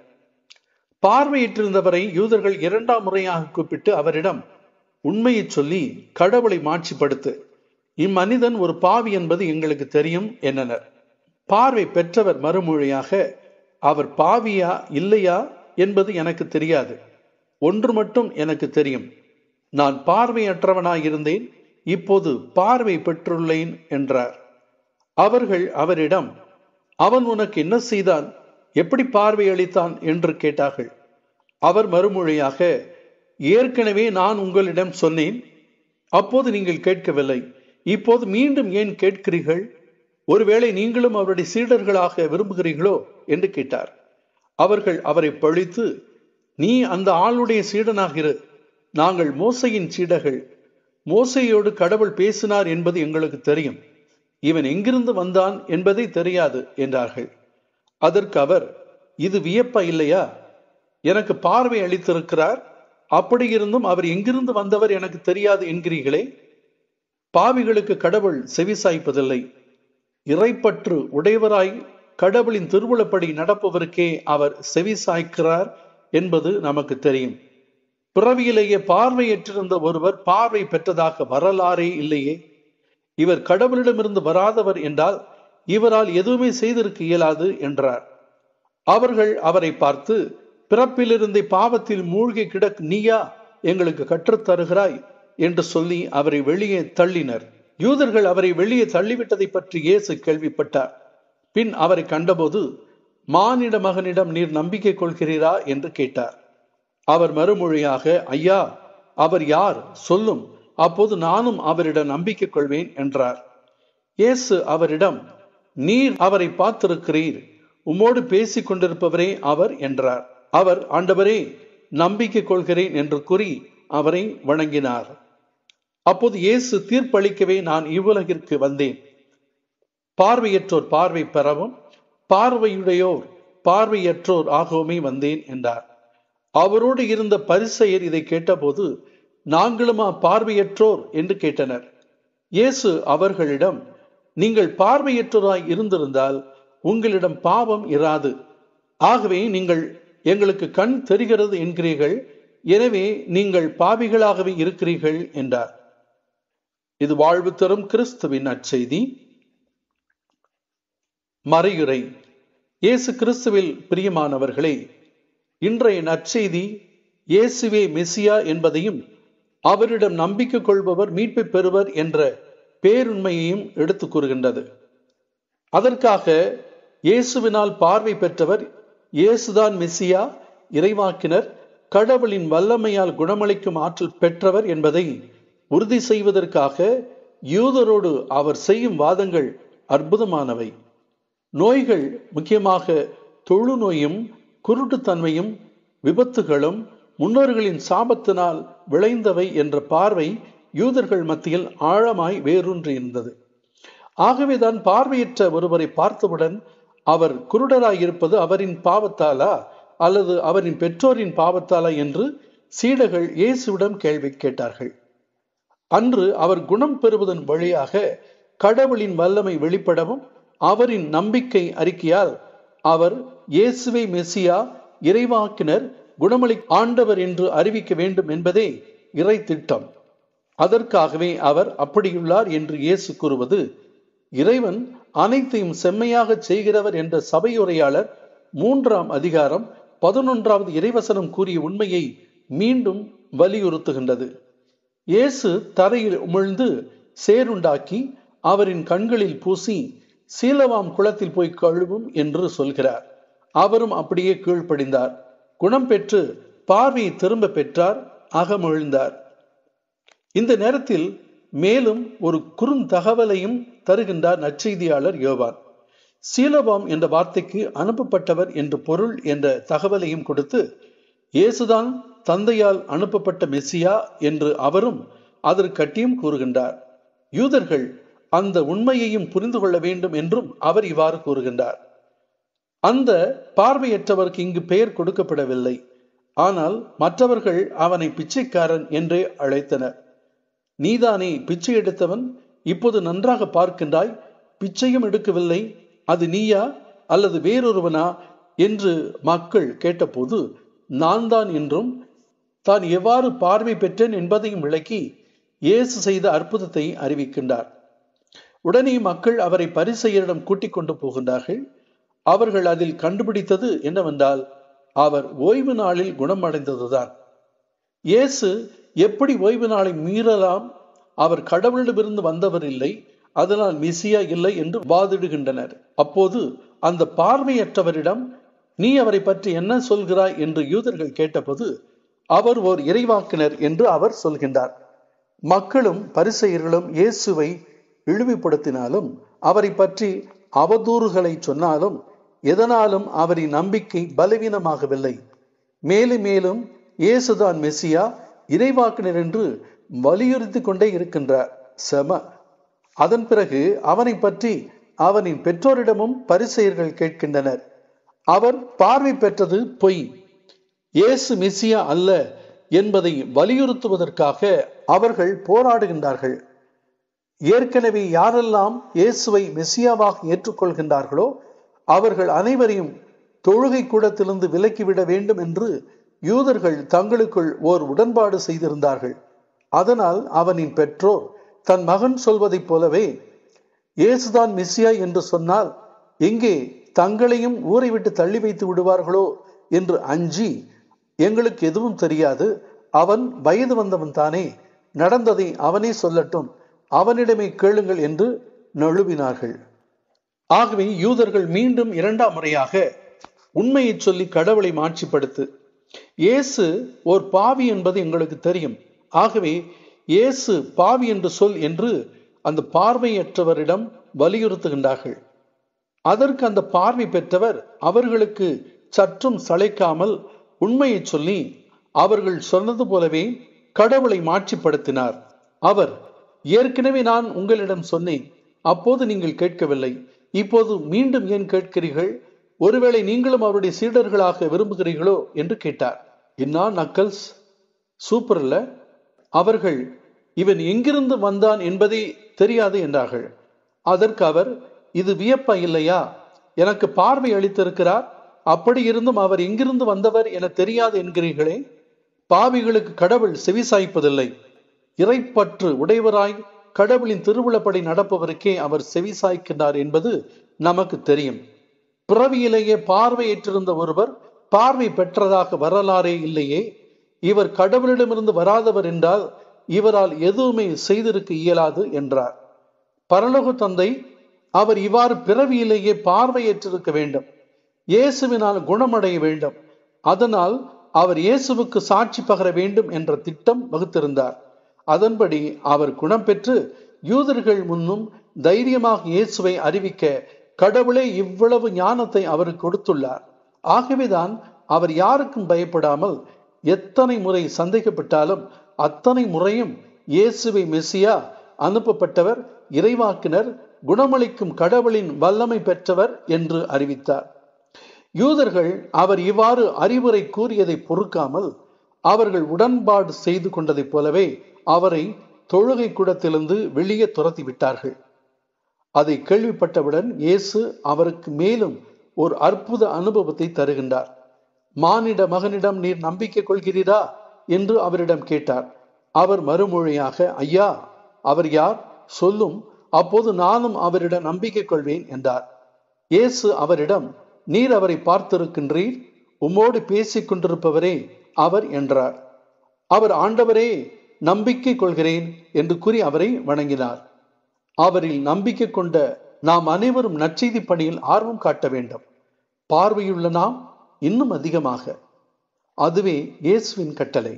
Speaker 2: பார்வையிட்டிருந்தவரை யூதர்கள் இரண்டாம் முறையாக கூப்பிட்டு அவரிடம், உண்மையை சொல்லி கடவுளை மாட்சிப்படுத்து, இம்மனிதன் ஒரு பாவி என்பது எங்களுக்கு தெரியும் என்றனர். பார்வை பெற்றவர் மறுமொழியாக, அவர் பாவியா இல்லையா என்பது எனக்கு தெரியாது. ஒன்று மட்டும் எனக்கு தெரியும், நான் பார்வையற்றவனாயிருந்தேன், இப்போது பார்வை பெற்றுள்ளேன் என்றார். அவர்கள் அவரிடம், அவன் உனக்கு என்ன செய்தான், எப்படி பார்வை அளித்தான் என்று கேட்டார்கள். அவர் மறுமொழியாக, ஏற்கனவே நான் உங்களிடம் சொன்னேன், அப்போது நீங்கள் கேட்கவில்லை, இப்போது மீண்டும் ஏன் கேட்கிறீர்கள்? ஒருவேளை நீங்களும் அவருடைய சீடர்களாக விரும்புகிறீர்களோ என்று கேட்டார். அவர்கள் அவரை பழித்து, நீ அந்த ஆளுடைய சீடனாக இரு, நாங்கள் மோசையின் சீடர்கள், மோசையோடு கடவுள் பேசினார் என்பது எங்களுக்கு தெரியும், இவன் எங்கிருந்து வந்தான் என்பதை தெரியாது என்றார்கள். அதற்கு அவர், இது வியப்பா இல்லையா? எனக்கு பார்வை அளித்திருக்கிறார், அப்படியிருந்தும் அவர் எங்கிருந்து வந்தவர் எனக்கு தெரியாது என்கிறீர்களே. பாவிகளுக்கு கடவுள் செவிசாய்ப்பதில்லை, இறைப்பற்று உடையவராய் கடவுளின் திருவுளப்படி நடப்பவருக்கே அவர் செவிசாய்க்கிறார் என்பது நமக்கு தெரியும். பிறவியிலேயே பார்வையற்றிருந்த ஒருவர் பார்வை பெற்றதாக வரலாறே இல்லையே. இவர் கடவுளிடமிருந்து வராதவர் என்றால் இவரால் எதுவுமே செய்திருக்க இயலாது என்றார். அவர்கள் அவரை பார்த்து, பிறப்பிலிருந்தே பாவத்தில் மூழ்கி கிடக்கு நீயா எங்களுக்கு கற்றுத்தருகிறாய்? என்று சொல்லி அவரை வெளியே தள்ளினர். யூதர்கள் அவரை வெளியே தள்ளிவிட்டதை பற்றி இயேசு கேள்விப்பட்டார். பின் அவரை கண்டபோது, மானிட மகனிடம் நீர் நம்பிக்கை கொள்கிறீரா என்று கேட்டார். அவர் மறுமொழியாக, ஐயா, அவர் யார் சொல்லும், அப்போது நானும் அவரிடம் நம்பிக்கை கொள்வேன் என்றார். இயேசு அவரிடம், நீர் அவரை பார்த்திருக்கிறீர், உம்மோடு பேசிக் கொண்டிருப்பவரே அவர் என்றார். அவர், ஆண்டவரே, நம்பிக்கை கொள்கிறேன் என்று கூறி அவரை வணங்கினார். அப்போது இயேசு தீர்ப்பளிக்கவே, நான் இவ்வுலகிற்கு வந்தேன், பார்வையற்றோர் பார்வை பெறவும் பார்வையுடையோர் பார்வையற்றோர் ஆகவுமே வந்தேன் என்றார். அவரோடு இருந்த பரிசேயர் இதை கேட்டபோது, நாங்களுமா பார்வையற்றோர் என்று கேட்டனர். இயேசு அவர்களிடம், நீங்கள் பார்வையற்றோராய் இருந்திருந்தால் உங்களிடம் பாவம் இராது. ஆகவே நீங்கள் எங்களுக்கு கண் தெரிகிறது என்கிறீர்கள், எனவே நீங்கள் பாவிகளாகவே இருக்கிறீர்கள் என்றார். இது வாழ்வு தரும் கிறிஸ்துவின் நற்செய்தி. மறையுரை. இயேசு கிறிஸ்துவில் பிரியமானவர்களே, இன்றைய நற்செய்தி இயேசுவே மெசியா என்பதையும் அவரிடம் நம்பிக்கை கொள்பவர் மீட்பை பெறுவர் என்ற பேருண்மையையும் எடுத்து கூறுகின்றது. அதற்காக இயேசுவினால் பார்வை பெற்றவர், இயேசுதான் மெசியா, இறைவாக்கினர், கடவுளின் வல்லமையால் குணமளிக்கும் ஆற்றல் பெற்றவர் என்பதை உறுதி செய்வதற்காக யூதரோடு அவர் செய்யும் வாதங்கள் அற்புதமானவை. நோய்கள், முக்கியமாக தொழுநோயும் குருட்டுத்தன்மையும் விபத்துகளும் முன்னோர்களின் சாபத்தினால் விளைந்தவை என்ற பார்வை யூதர்கள் மத்தியில் ஆழமாய் வேரூன்றியிருந்தது. ஆகவேதான் பார்வையற்ற ஒருவரை பார்த்தவுடன் அவர் குருடராயிருப்பது அவரின் பாவத்தாலா அல்லது அவரின் பெற்றோரின் பாவத்தாலா என்று சீடர்கள் இயேசுவிடம் கேள்வி கேட்டார்கள். அன்று அவர் குணம் பெறுவதன் வழியாக கடவுளின் வல்லமை வெளிப்படவும் அவரின் நம்பிக்கை அறிக்கையால் அவர் இயேசுவே மெசியா, இறைவாக்கினர், குணமளி ஆண்டவர் என்று அறிவிக்க வேண்டும் என்பதே இறை திட்டம். அதற்காகவே அவர் அப்படியுள்ளார் என்று இயேசு கூறுவது, இறைவன் அனைத்தையும் செம்மையாக செய்கிறவர் என்ற சபையுரையாளர் 3ஆம் அதிகாரம் 11வது இறைவசனம் கூறிய உண்மையை மீண்டும் வலியுறுத்துகின்றது. இயேசு தரையில் உமிழ்ந்து சேருண்டாக்கி அவரின் கண்களில் பூசி சீலவாம் குளத்தில் போய் கழுவும் என்று சொல்கிறார். அவரும் அப்படியே கீழ்ப்படிந்தார். குணம் பெற்று பார்வையை திரும்ப பெற்றார், அகமகிழ்ந்தார். இந்த நேரத்தில் மேலும் ஒரு குறுந்தகவலையும் தருகின்றார் நற்செய்தியாளர் யோவான். சீலவாம் என்ற வார்த்தைக்கு அனுப்பப்பட்டவர் என்று பொருள் என்ற தகவலையும் கொடுத்து, இயேசுதான் தந்தையால் அனுப்பப்பட்ட மெசியா என்று அவரும் அதற்கட்டியும் கூறுகின்றார். யூதர்கள் அந்த உண்மையையும் புரிந்து கொள்ள வேண்டும் என்றும் அவர் இவ்வாறு கூறுகின்றார். அந்த பார்வையற்றவருக்கு இங்கு பெயர் கொடுக்கப்படவில்லை. ஆனால் மற்றவர்கள் அவனை பிச்சைக்காரன் என்றே அழைத்தனர். நீதானே பிச்சை எடுத்தவன், இப்போது நன்றாக பார்க்கின்றாய், பிச்சையும் எடுக்கவில்லை, அது நீயா அல்லது வேறொருவனா என்று மக்கள் கேட்டபோது, நான் தான் என்றும் தான் எவ்வாறு பார்வை பெற்றேன் என்பதையும் விளக்கி இயேசு செய்த அற்புதத்தை அறிவிக்கின்றார். உடனே மக்கள் அவரை பரிசேயரிடம் கூட்டிக் கொண்டு போகின்றார்கள். அவர்கள் அதில் கண்டுபிடித்தது என்னவென்றால், அவர் ஓய்வு நாளில் குணமடைந்ததுதான். இயேசு எப்படி ஓய்வு நாளை மீறலாம்? அவர் கடவுளிடமிருந்து வந்தவர் இல்லை, அதனால் மெசியா இல்லை என்று வாதிடுகின்றனர். அப்போது அந்த பார்வையற்றவரிடம், நீ அவரை பற்றி என்ன சொல்கிறாய் என்று யூதர்கள் கேட்டபோது, அவர் ஓர் இறைவாக்கினர் என்று அவர் சொல்கின்றார். மக்களும் பரிசேயர்களும் இயேசுவை இழிவுபடுத்தினாலும் அவரை பற்றி அவதூறுகளை சொன்னாலும் எதனாலும் அவரின் நம்பிக்கை பலவீனமாகவில்லை. மேலும் மேலும் இயேசுதான் மெசியா, இறைவாக்கினர் என்று வலியுறுத்தி கொண்டே இருக்கின்றார். அதன் பிறகு அவனை பற்றி அவனின் பெற்றோரிடமும் பரிசேயர்கள் கேட்கின்றனர். அவர் பார்வை பெற்றது பொய், இயேசு மெசியா அல்ல என்பதை வலியுறுத்துவதற்காக அவர்கள் போராடுகின்றார்கள். ஏற்கனவே யாரெல்லாம் இயேசுவை மெசியாவாக ஏற்றுக்கொள்கின்றார்களோ அவர்கள் அனைவரையும் தொழுகை கூடத்திலிருந்து விலக்கிவிட வேண்டும் என்று யூதர்கள் தங்களுக்குள் ஓர் உடன்பாடு செய்திருந்தார்கள். அதனால் அவனின் பெற்றோர் தன் மகன் சொல்வதைப் போலவே இயேசுதான் மெசியா என்று சொன்னால் எங்கே தங்களையும் ஊரை விட்டு தள்ளி வைத்து விடுவார்களோ என்று அஞ்சி, எங்களுக்கு எதுவும் தெரியாது, அவன் வயது வந்தவன் தானே, நடந்ததை அவனே சொல்லட்டும், அவனிடமே கேளுங்கள் என்று நழுவினார்கள். ஆகவே யூதர்கள் மீண்டும் இரண்டாம் முறையாக உண்மையை சொல்லி கடவுளை மாட்சிப்படுத்து, இயேசு ஓர் பாவி என்பது எங்களுக்கு தெரியும், ஆகவே இயேசு பாவி என்று சொல் என்று அந்த பார்வையற்றவரிடம் வலியுறுத்துகின்றார்கள். அதற்கு அந்த பார்வை பெற்றவர் அவர்களுக்கு சற்றும் சளைக்காமல் உண்மையை சொல்லி அவர்கள் சொன்னது போலவே கடவுளை மாட்சிப்படுத்தினார். அவர், ஏற்கனவே நான் உங்களிடம் சொன்னேன், அப்போது நீங்கள் கேட்கவில்லை, இப்போது மீண்டும் ஏன் கேட்கிறீர்கள்? ஒருவேளை நீங்களும் அவருடைய சீடர்களாக விரும்புகிறீர்களோ என்று கேட்டார். என்ன நக்கல்ஸ், சூப்பர் இல்ல? அவர்கள், இவன் எங்கிருந்து வந்தான் என்பதே தெரியாது என்றார்கள். அதற்கு அவர், இது வியப்பா இல்லையா? எனக்கு பார்வை அளித்திருக்கிறார், அப்படி இருந்தும் அவர் எங்கிருந்து வந்தவர் என தெரியாது என்கிறீர்களே. பாவிகளுக்கு கடவுள் செவிசாய்ப்பதில்லை. இறைப்பற்று உடையவராய் கடவுளின் திருவுளப்படி நடப்பவருக்கே அவர் செவிசாய்க்கின்றார் என்பது நமக்கு தெரியும். பிறவியிலேயே பார்வையற்றிருந்த ஒருவர் பார்வை பெற்றதாக வரலாறே இல்லையே. இவர் கடவுளிடமிருந்து வராதவர் என்றால் இவரால் எதுவுமே செய்திருக்க இயலாது என்றார். பரலோக தந்தை, அவர் இவ்வாறு பிறவியிலேயே பார்வையற்றிருக்க வேண்டும், இயேசுவினால் குணமடைய வேண்டும், அதனால் அவர் இயேசுவுக்கு சாட்சி பகர வேண்டும் என்ற திட்டம் வகுத்திருந்தார். அதன்படி அவர் குணம் பெற்று யூதர்கள் முன்னும் தைரியமாக இயேசுவை அறிவிக்க கடவுளே இவ்வளவு ஞானத்தை அவருக்கு கொடுத்துள்ளார். ஆகவேதான் அவர் யாருக்கும் பயப்படாமல் எத்தனை முறை சந்தேகப்பட்டாலும் அத்தனை முறையும் இயேசுவை மெசியா, அனுப்பப்பட்டவர், இறைவாக்கினர், குணமளிக்கும் கடவுளின் வல்லமை பெற்றவர் என்று அறிவித்தார். யூதர்கள் அவர் இவ்வாறு அறிவுரை கூறியதை பொறுக்காமல் அவர்கள் உடன்பாடு செய்து கொண்டதைப் போலவே அவரை தொழுகை கூடத்திலிருந்து வெளியே துரத்தி விட்டார்கள். அதை கேள்விப்பட்டவுடன் இயேசு அவருக்கு மேலும் ஒரு அற்புத அனுபவத்தை தருகின்றார். மானிட மகனிடம் நீர் நம்பிக்கை கொள்கிறீரா என்று அவரிடம் கேட்டார். அவர் மறுமொழியாக, ஐயா, அவர் யார்? சொல்லும், அப்போது நானும் அவரிடம் நம்பிக்கை கொள்வேன் என்றார். இயேசு அவரிடம், நீர் அவரை பார்த்திருக்கின்றீர், உம்மோடு பேசிக் கொண்டிருப்பவரே அவர் என்றார். அவர், ஆண்டவரே, நம்பிக்கை கொள்கிறேன் என்று கூறி அவரை வணங்கினார். அவரில் நம்பிக்கை கொண்ட நாம் அனைவரும் நற்செய்தி பணியில் ஆர்வம் காட்ட வேண்டும். பார்வையுள்ள நாம் இன்னும் அதிகமாக. அதுவே இயேசுவின் கட்டளை.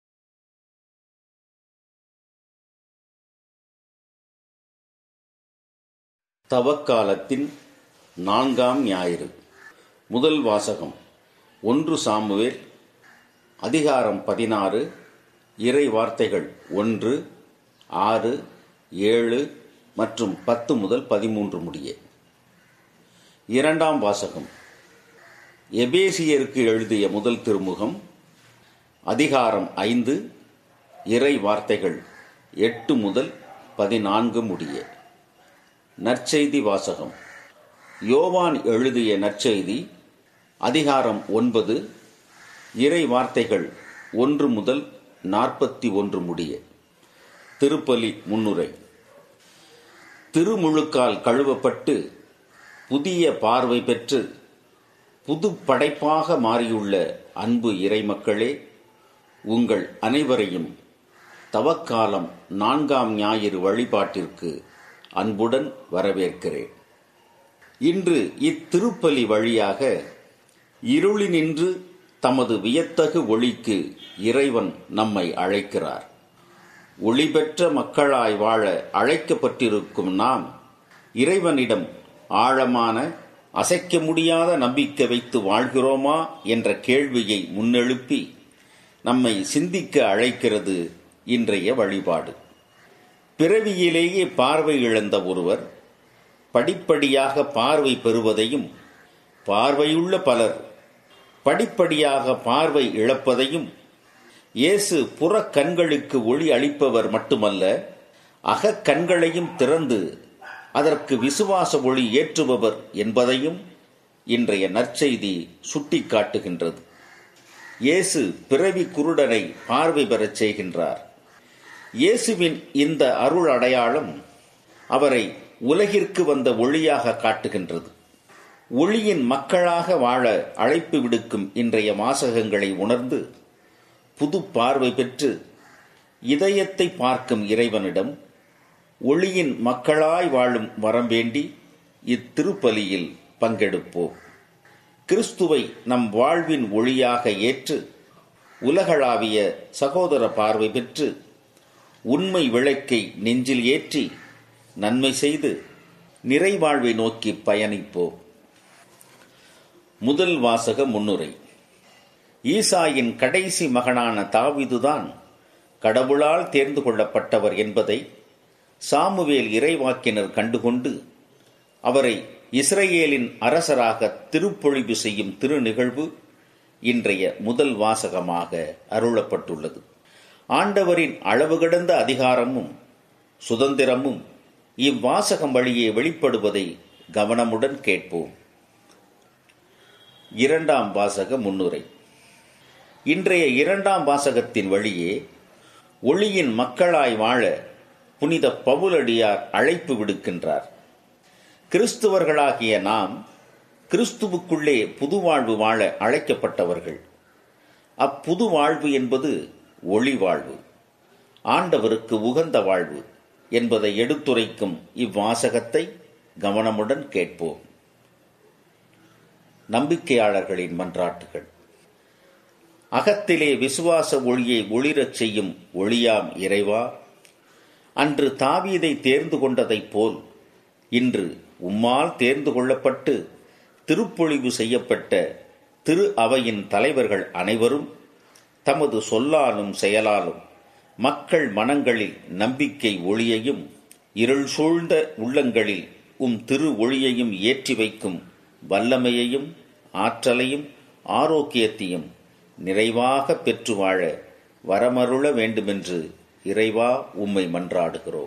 Speaker 4: தவக்காலத்தின் 4ஆம் ஞாயிறு. முதல் வாசகம் 1 சாமுவேல் அதிகாரம் 16, இறை வார்த்தைகள் 1, 6, 7 மற்றும் 10 முதல் 13 முடிய. 2ஆம் வாசகம் எபேசியருக்கு எழுதிய முதல் திருமுகம் அதிகாரம் 5, இறை வார்த்தைகள் 8 முதல் 14 முடிய. நற்செய்தி வாசகம் யோவான் எழுதிய நற்செய்தி அதிகாரம் 9, இறை வார்த்தைகள் 1 முதல் 41 முடிய. திருப்பலி முன்னுரை. திருமுழுக்கால் கழுவப்பட்டு புதிய பார்வை பெற்று புது படைப்பாக மாறியுள்ள அன்பு இறைமக்களே, உங்கள் அனைவரையும் தவக்காலம் 4ஆம் ஞாயிறு வழிபாட்டிற்கு அன்புடன் வரவேற்கிறேன். இன்று இத்திருப்பலி வழியாக இருளினின்று தமது வியத்தகு ஒளிக்கு இறைவன் நம்மை அழைக்கிறார். ஒளி பெற்ற மக்களாய் வாழ அழைக்கப்பட்டிருக்கும் நாம் இறைவனிடம் ஆழமான, அசைக்க முடியாத நம்பிக்கை வைத்து வாழ்கிறோமா என்ற கேள்வியை முன்னெழுப்பி நம்மை சிந்திக்க அழைக்கிறது இன்றைய வழிபாடு. பிறவியிலேயே பார்வை இழந்த ஒருவர் படிப்படியாக பார்வை பெறுவதையும், பார்வையுள்ள பலர் படிப்படியாக பார்வை இழப்பதையும், இயேசு புற கண்களுக்கு ஒளி அளிப்பவர் மட்டுமல்ல, அகக்கண்களையும் திறந்து அதற்கு விசுவாச ஒளி ஏற்றுபவர் என்பதையும் இன்றைய நற்செய்தி சுட்டிக்காட்டுகின்றது. இயேசு பிறவி குருடனை பார்வை பெறச் செய்கின்றார். இயேசுவின் இந்த அருள் அடையாளம் அவரை உலகிற்கு வந்த ஒளியாக காட்டுகின்றது. ஒளியின் மக்களாக வாழ அழைப்பு விடுக்கும் இன்றைய வாசகங்களை உணர்ந்து புது பார்வை பெற்று இதயத்தை பார்க்கும் இறைவனிடம் ஒளியின் மக்களாய் வாழும் வரம் வேண்டி இத்திருப்பலியில் பங்கெடுப்போம். கிறிஸ்துவை நம் வாழ்வின் ஒளியாக ஏற்று உலகளாவிய சகோதர பார்வை பெற்று உண்மை விளக்கை நெஞ்சில் ஏற்றி நன்மை செய்து நிறைவாழ்வை நோக்கி பயணிப்போம். முதல் வாசக முன்னுரை. ஈசாயின் கடைசி மகனான தாவீதுதான் கடவுளால் தேர்ந்து கொள்ளப்பட்டவர் என்பதை சாமுவேல் இறைவாக்கினர் கண்டுகொண்டு அவரை இஸ்ரேலின் அரசராக திருப்பொழிவு செய்யும் திருநிகழ்வு இன்றைய முதல் வாசகமாக அருளப்பட்டுள்ளது. ஆண்டவரின் அளவு கடந்த அதிகாரமும் சுதந்திரமும் இவ்வாசகம் வழியே வெளிப்படுவதை கவனமுடன் கேட்போம். இரண்டாம் வாசக முன்னுரை. இன்றைய இரண்டாம் வாசகத்தின் வழியே ஒளியின் மக்களாய் வாழ புனித பவுலடியார் அழைப்பு விடுக்கின்றார். கிறிஸ்துவர்களாகிய நாம் கிறிஸ்துவுக்குள்ளே புது வாழ்வு வாழ அழைக்கப்பட்டவர்கள். அப்புது வாழ்வு என்பது ஒளி வாழ்வு, ஆண்டவருக்கு உகந்த வாழ்வு என்பதை எடுத்துரைக்கும் இவ்வாசகத்தை கவனமுடன் கேட்போம். நம்பிக்கையாளர்களின் மன்றாட்டுகள். அகத்திலே விசுவாச ஒளியை ஒளிரச் செய்யும் ஒளியாம் இறைவா, அன்று தாவீதை தேர்ந்து கொண்டதைப் போல் இன்று உம்மால் தேர்ந்து கொள்ளப்பட்டு திருப்பொழிவு செய்யப்பட்ட திரு அவையின் தலைவர்கள் அனைவரும் தமது சொல்லாலும் செயலாலும் மக்கள் மனங்களில் நம்பிக்கை ஒளியையும் இருள் சூழ்ந்த உள்ளங்களில் திரு ஒளியையும் ஏற்றி வைக்கும் வல்லமையையும் ஆற்றலையும் ஆரோக்கியத்தையும் நிறைவாக பெற்று வாழ வரமருள வேண்டுமென்று இறைவா உம்மை மன்றாடுகிறோம்.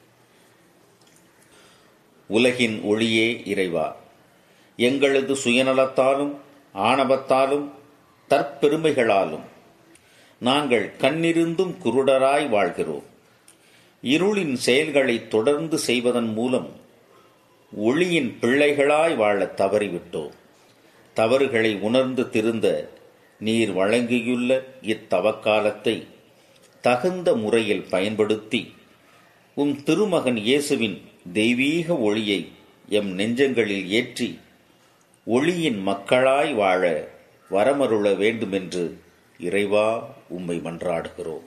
Speaker 4: உலகின் ஒளியே இறைவா, எங்களது சுயநலத்தாலும் ஆணவத்தாலும் தற்பெருமைகளாலும் நாங்கள் கண்ணிருந்தும் குருடராய் வாழ்கிறோம். இருளின் செயல்களை தொடர்ந்து செய்வதன் மூலம் ஒளியின் பிள்ளைகளாய் வாழ தவறிவிட்டோம். தவறுகளை உணர்ந்து திருந்த நீர் வழங்கியுள்ள இத்தவக்காலத்தை தகுந்த முறையில் பயன்படுத்தி திருமகன் இயேசுவின் தெய்வீக ஒளியை எம் நெஞ்சங்களில் ஏற்றி ஒளியின் மக்களாய் வாழ வரமருள வேண்டுமென்று இறைவா உம்மை மன்றாடுகிறோம்.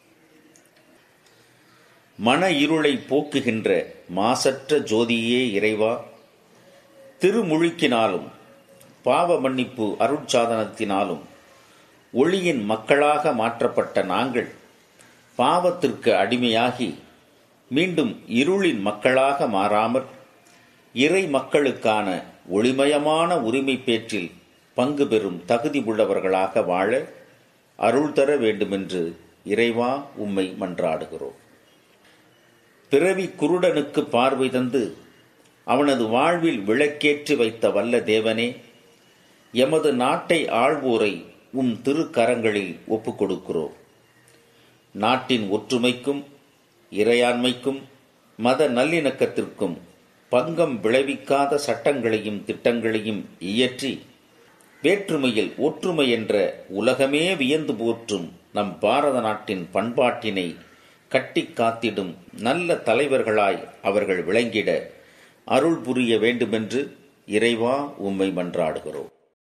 Speaker 4: மன இருளை போக்குகின்ற மாசற்ற ஜோதியே இறைவா, திருமுழுக்கினாலும் பாவ மன்னிப்பு அருட்சாதனத்தினாலும் ஒளியின் மக்களாக மாற்றப்பட்ட நாங்கள் பாவத்திற்கு அடிமையாகி மீண்டும் இருளின் மக்களாக மாறாமல் இறை மக்களுக்கான ஒளிமயமான உரிமை பேற்றில் பங்கு பெறும் தகுதி உள்ளவர்களாக வாழ அருள் தர வேண்டுமென்று இறைவா உம்மை மன்றாடுகிறோம். பிறவி குருடனுக்கு பார்வை தந்து அவனது வாழ்வில் விளக்கேற்றி வைத்த வல்ல தேவனே, எமது நாட்டை ஆள்வோரை திருக்கரங்களில் ஒப்புக் கொடுக்கிறோம். நாட்டின் ஒற்றுமைக்கும் இறையாண்மைக்கும் மத நல்லிணக்கத்திற்கும் பங்கம் விளைவிக்காத சட்டங்களையும் திட்டங்களையும் இயற்றி வேற்றுமையில் ஒற்றுமை என்ற உலகமே வியந்து போற்றும் நம் பாரத நாட்டின் பண்பாட்டினை கட்டி காத்திடும் நல்ல தலைவர்களாய் அவர்கள் விளங்கிட அருள் புரிய வேண்டுமென்று இறைவா உம்மை மன்றாடுகிறோம்.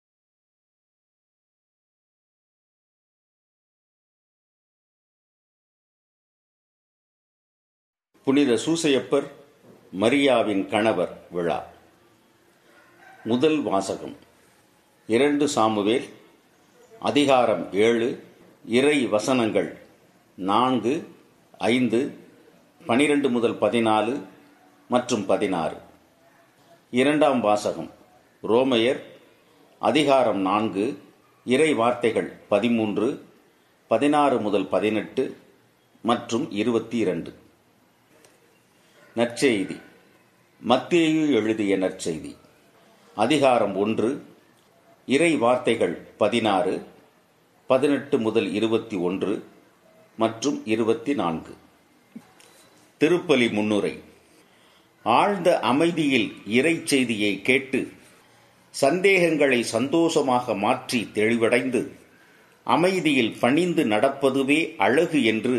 Speaker 4: புனித சூசையப்பர் மரியாவின் கணவர் விழா. முதல் வாசகம். 2 சாமுவேல் அதிகாரம் 7 இறை வசனங்கள் 4, 5, 12 முதல் 14 மற்றும் 16. இரண்டாம் வாசகம். ரோமையர் அதிகாரம் 4 இறை வார்த்தைகள் 13, 16 முதல் 18 மற்றும் 22. நற்செய்தி. மத்தேயு எழுதிய நற்செய்தி அதிகாரம் 1 இறை வார்த்தைகள் 16, 18 முதல் 21 மற்றும் 24. திருப்பலி முன்னுரை. ஆழ்ந்த அமைதியில் இறை செய்தியை கேட்டு சந்தேகங்களை சந்தோஷமாக மாற்றி தெளிவடைந்து அமைதியில் பணிந்து நடப்பதுவே அழகு என்று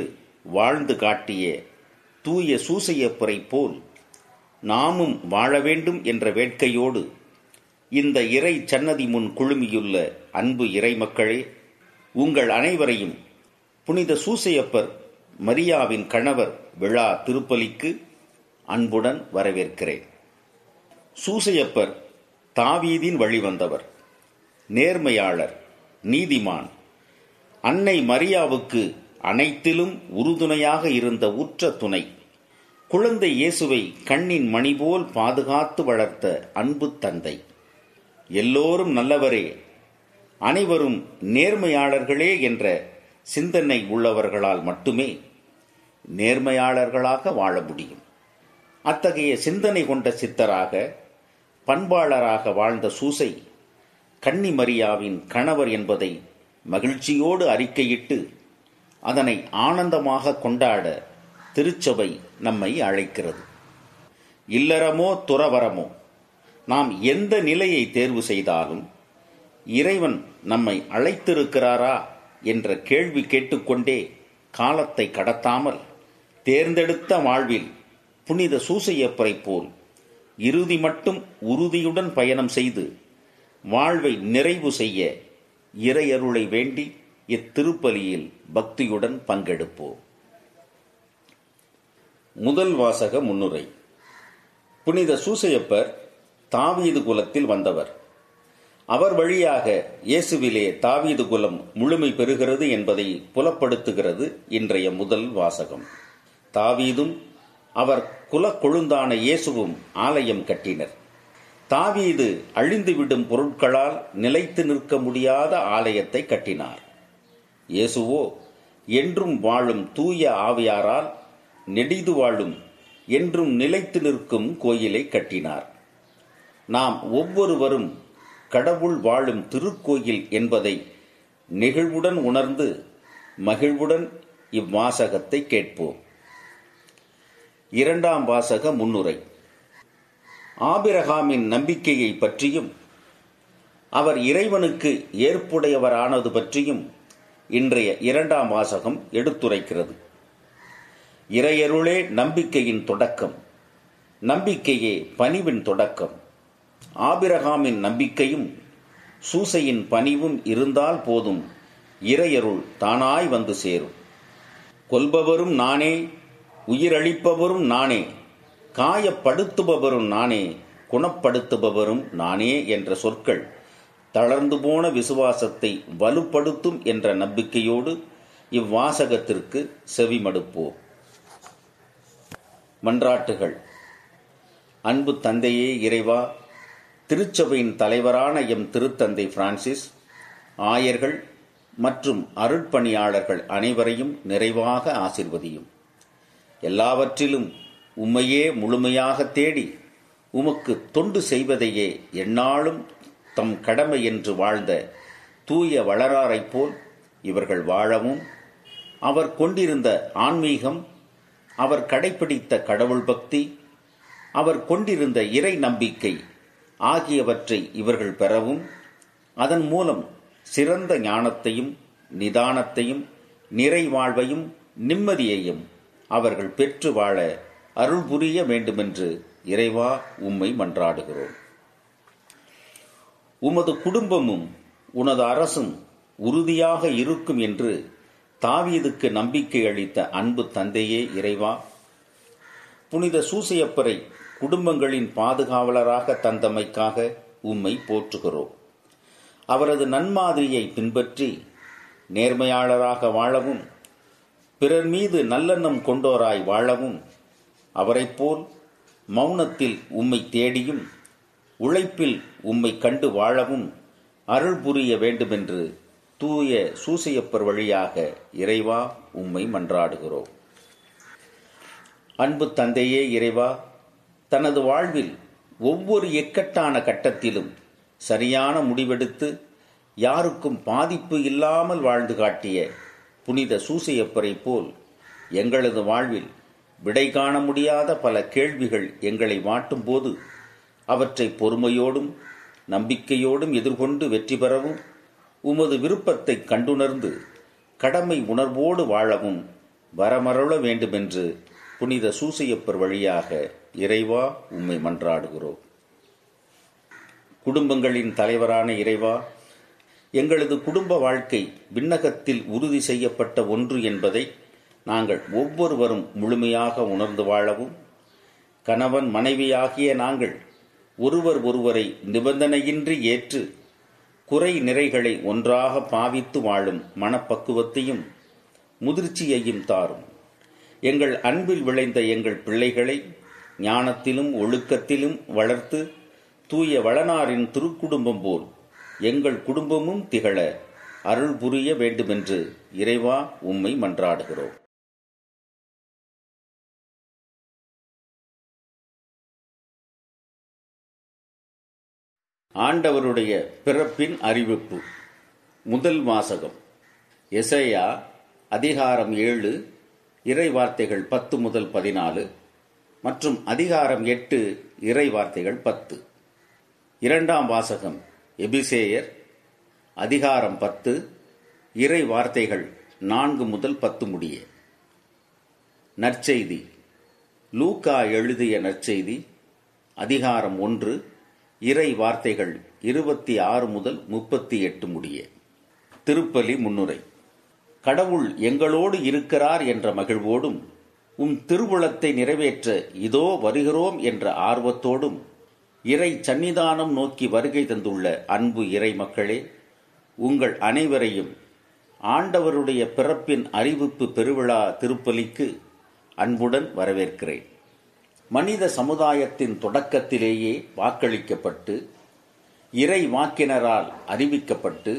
Speaker 4: வாழ்ந்து காட்டிய தூய சூசையப்பரை போல் நாமும் வாழ வேண்டும் என்ற வேட்கையோடு இந்த இறை சன்னதி முன் குழுமியுள்ள அன்பு இறைமக்களே, உங்கள் அனைவரையும் புனித சூசையப்பர் மரியாவின் கணவர் விழா திருப்பலிக்கு அன்புடன் வரவேற்கிறேன். சூசையப்பர் தாவீதின் வழிவந்தவர், நேர்மையாளர், நீதிமான். அன்னை மரியாவுக்கு அனைத்திலும் உறுதுணையாக இருந்த உற்ற துணை. குழந்தை இயேசுவை கண்ணின் மணி போல் பாதுகாத்து வளர்த்த அன்பு தந்தை. எல்லோரும் நல்லவரே, அனைவரும் நேர்மையாளர்களே என்ற சிந்தனை உள்ளவர்களால் மட்டுமே நேர்மையாளர்களாக வாழ முடியும். அத்தகைய சிந்தனை கொண்ட சித்தராக, பண்பாளராக வாழ்ந்த சூசை கன்னி மரியாவின் கணவர் என்பதை மகிழ்ச்சியோடு அறிக்கையிட்டு அதனை ஆனந்தமாக கொண்டாட திருச்சபை நம்மை அழைக்கிறது. இல்லறமோ துறவரமோ, நாம் எந்த நிலையை தேர்வு செய்தாலும் இறைவன் நம்மை அழைத்திருக்கிறாரா என்ற கேள்வி கேட்டுக்கொண்டே காலத்தை கடத்தாமல் தேர்ந்தெடுத்த வாழ்வில் புனித சூசையப்பரை போல் இறுதி மட்டும் உறுதியுடன் பயணம் செய்து வாழ்வை நிறைவு செய்ய இறையருளை வேண்டி இத்திருப்பலியில் பக்தியுடன் பங்கெடுப்போம். முதல் வாசக முன்னுரை. புனித சூசையப்பர் தாவீது குலத்தில் வந்தவர். அவர் வழியாக இயேசுவிலே தாவீது குலம் முழுமை பெறுகிறது என்பதை புலப்படுத்துகிறது இன்றைய முதல் வாசகம். தாவீதும் அவர் குல கொழுந்தான இயேசுவும் ஆலயம் கட்டினர். தாவீது அழிந்துவிடும் பொருட்களால் நிலைத்து நிற்க முடியாத ஆலயத்தை கட்டினார். இயேசுவோ என்றும் வாழும் தூய ஆவியாரால் நெடிது வாழும் என்றும் நிலைத்து நிற்கும் கோயிலை கட்டினார். நாம் ஒவ்வொருவரும் கடவுள் வாழும் திருக்கோயில் என்பதை நெகிழ்வுடன் உணர்ந்து மகிழ்வுடன் இவ்வாசகத்தை கேட்போம். இரண்டாம் வாசக முன்னுரை. ஆபிரகாமின் நம்பிக்கையை பற்றியும் அவர் இறைவனுக்கு ஏற்புடையவரானது பற்றியும் இன்றைய இரண்டாம் வாசகம் எடுத்துரைக்கிறது. இறையருளே நம்பிக்கையின் தொடக்கம், நம்பிக்கையே பணிவின் தொடக்கம். ஆபிரகாமின் நம்பிக்கையும் சூசையின் பணிவும் இருந்தால் போதும், இறையருள் தானாய் வந்து சேரும். கொல்பவரும் நானே, உயிரளிப்பவரும் நானே, காயப்படுத்துபவரும் நானே, குணப்படுத்துபவரும் நானே என்ற சொற்கள் தளர்ந்து போன விசுவாசத்தை வலுப்படுத்தும் என்ற நம்பிக்கையோடு இவ்வாசகத்திற்கு செவிமடுப்போம். மன்றாட்டுகள். அன்பு தந்தையே இறைவா, திருச்சபையின் தலைவரான எம் திருத்தந்தை பிரான்சிஸ், ஆயர்கள் மற்றும் அருட்பணியாளர்கள் அனைவரையும் நிறைவாக ஆசிர்வதியும். எல்லாவற்றிலும் உம்மையே முழுமையாக தேடி உமக்கு தொண்டு செய்வதையே எந்நாளும் தம் கடமை என்று வாழ்ந்த தூய வளராரைப் போல் இவர்கள் வாழவும், அவர் கொண்டிருந்த ஆன்மீகம், அவர் கடைபிடித்த கடவுள் பக்தி, அவர் கொண்டிருந்த இறை நம்பிக்கை ஆகியவற்றை இவர்கள் பெறவும், அதன் மூலம் சிறந்த ஞானத்தையும் நிதானத்தையும் நிறைவாழ்வையும் நிம்மதியையும் அவர்கள் பெற்று வாழ அருள் புரிய வேண்டுமென்று இறைவா உம்மை மன்றாடுகிறோம். உமது குடும்பமும் உனது அரசும் உறுதியாக இருக்கும் என்று தாவீதுக்கு நம்பிக்கை அளித்த அன்பு தந்தையே இறைவா, புனித சூசையப்பரை குடும்பங்களின் பாதுகாவலராக தந்தமைக்காக உம்மை போற்றுகிறோம். அவரது நன்மாதிரியை பின்பற்றி நேர்மையாளராக வாழவும், பிறர் மீது நல்லெண்ணம் கொண்டோராய் வாழவும், அவரைப் போல் மௌனத்தில் உம்மை தேடியும் உழைப்பில் உம்மை கண்டு வாழவும் அருள் புரிய வேண்டுமென்று தூய சூசையப்பர் வழியாக இறைவா உம்மை மன்றாடுகிறோம். அன்பு தந்தையே இறைவா, தனது வாழ்வில் ஒவ்வொரு இக்கட்டான கட்டத்திலும் சரியான முடிவெடுத்து யாருக்கும் பாதிப்பு இல்லாமல் வாழ்ந்து காட்டிய புனித சூசையப்பரை போல் எங்களது வாழ்வில் விடை காண முடியாத பல கேள்விகள் எங்களை வாட்டும் போது அவற்றை பொறுமையோடும் நம்பிக்கையோடும் எதிர்கொண்டு வெற்றி பெறவும், உமது விருப்பத்தை கண்டுணர்ந்து கடமை உணர்வோடு வாழவும் வரமருள வேண்டுமென்று புனித சூசையப்பர் வழியாக இறைவா உம்மை மன்றாடுகிறோம். குடும்பங்களின் தலைவரான இறைவா, எங்களது குடும்ப வாழ்க்கை விண்ணகத்தில் உறுதி செய்யப்பட்ட ஒன்று என்பதை நாங்கள் ஒவ்வொருவரும் முழுமையாக உணர்ந்து வாழவும், கணவன் மனைவியாகிய நாங்கள் ஒருவர் ஒருவரை நிபந்தனையின்றி ஏற்று குறை நிறைகளை ஒன்றாக பாவித்து வாழும் மனப்பக்குவத்தையும் முதிர்ச்சியையும் தாரும். எங்கள் அன்பில் விளைந்த எங்கள் பிள்ளைகளை ஞானத்திலும் ஒழுக்கத்திலும் வளர்த்து தூய வளனாரின் திருக்குடும்பம் போல் எங்கள் குடும்பமும் திகழ அருள் புரிய வேண்டுமென்று இறைவா உம்மை மன்றாடுகிறோம். ஆண்டவருடைய பிறப்பின் அறிவிப்பு. முதல் வாசகம். எசையா அதிகாரம் 7 இறை வார்த்தைகள் 10 முதல் 14 மற்றும் அதிகாரம் 8 இறை வார்த்தைகள் 10. இரண்டாம் வாசகம். எபிசேயர் அதிகாரம் 10 இறை வார்த்தைகள் 4 முதல் 10 முடிய. நற்செய்தி. லூக்கா எழுதிய நற்செய்தி அதிகாரம் 1 இறை வார்த்தைகள் 26 முதல் 38 முடிய. திருப்பலி முன்னுரை. கடவுள் எங்களோடு இருக்கிறார் என்ற மகிழ்வோடும், உம் திருவுளத்தை நிறைவேற்ற இதோ வருகிறோம் என்ற ஆர்வத்தோடும் இறை சந்நிதானம் நோக்கி வருகை தந்துள்ள அன்பு இறை மக்களே, உங்கள் அனைவரையும் ஆண்டவருடைய பிறப்பின் அறிவிப்பு பெருவிழா திருப்பலிக்கு அன்புடன் வரவேற்கிறேன். மனித சமுதாயத்தின் தொடக்கத்திலேயே வாக்களிக்கப்பட்டு இறை வாக்கினரால் அறிவிக்கப்பட்டு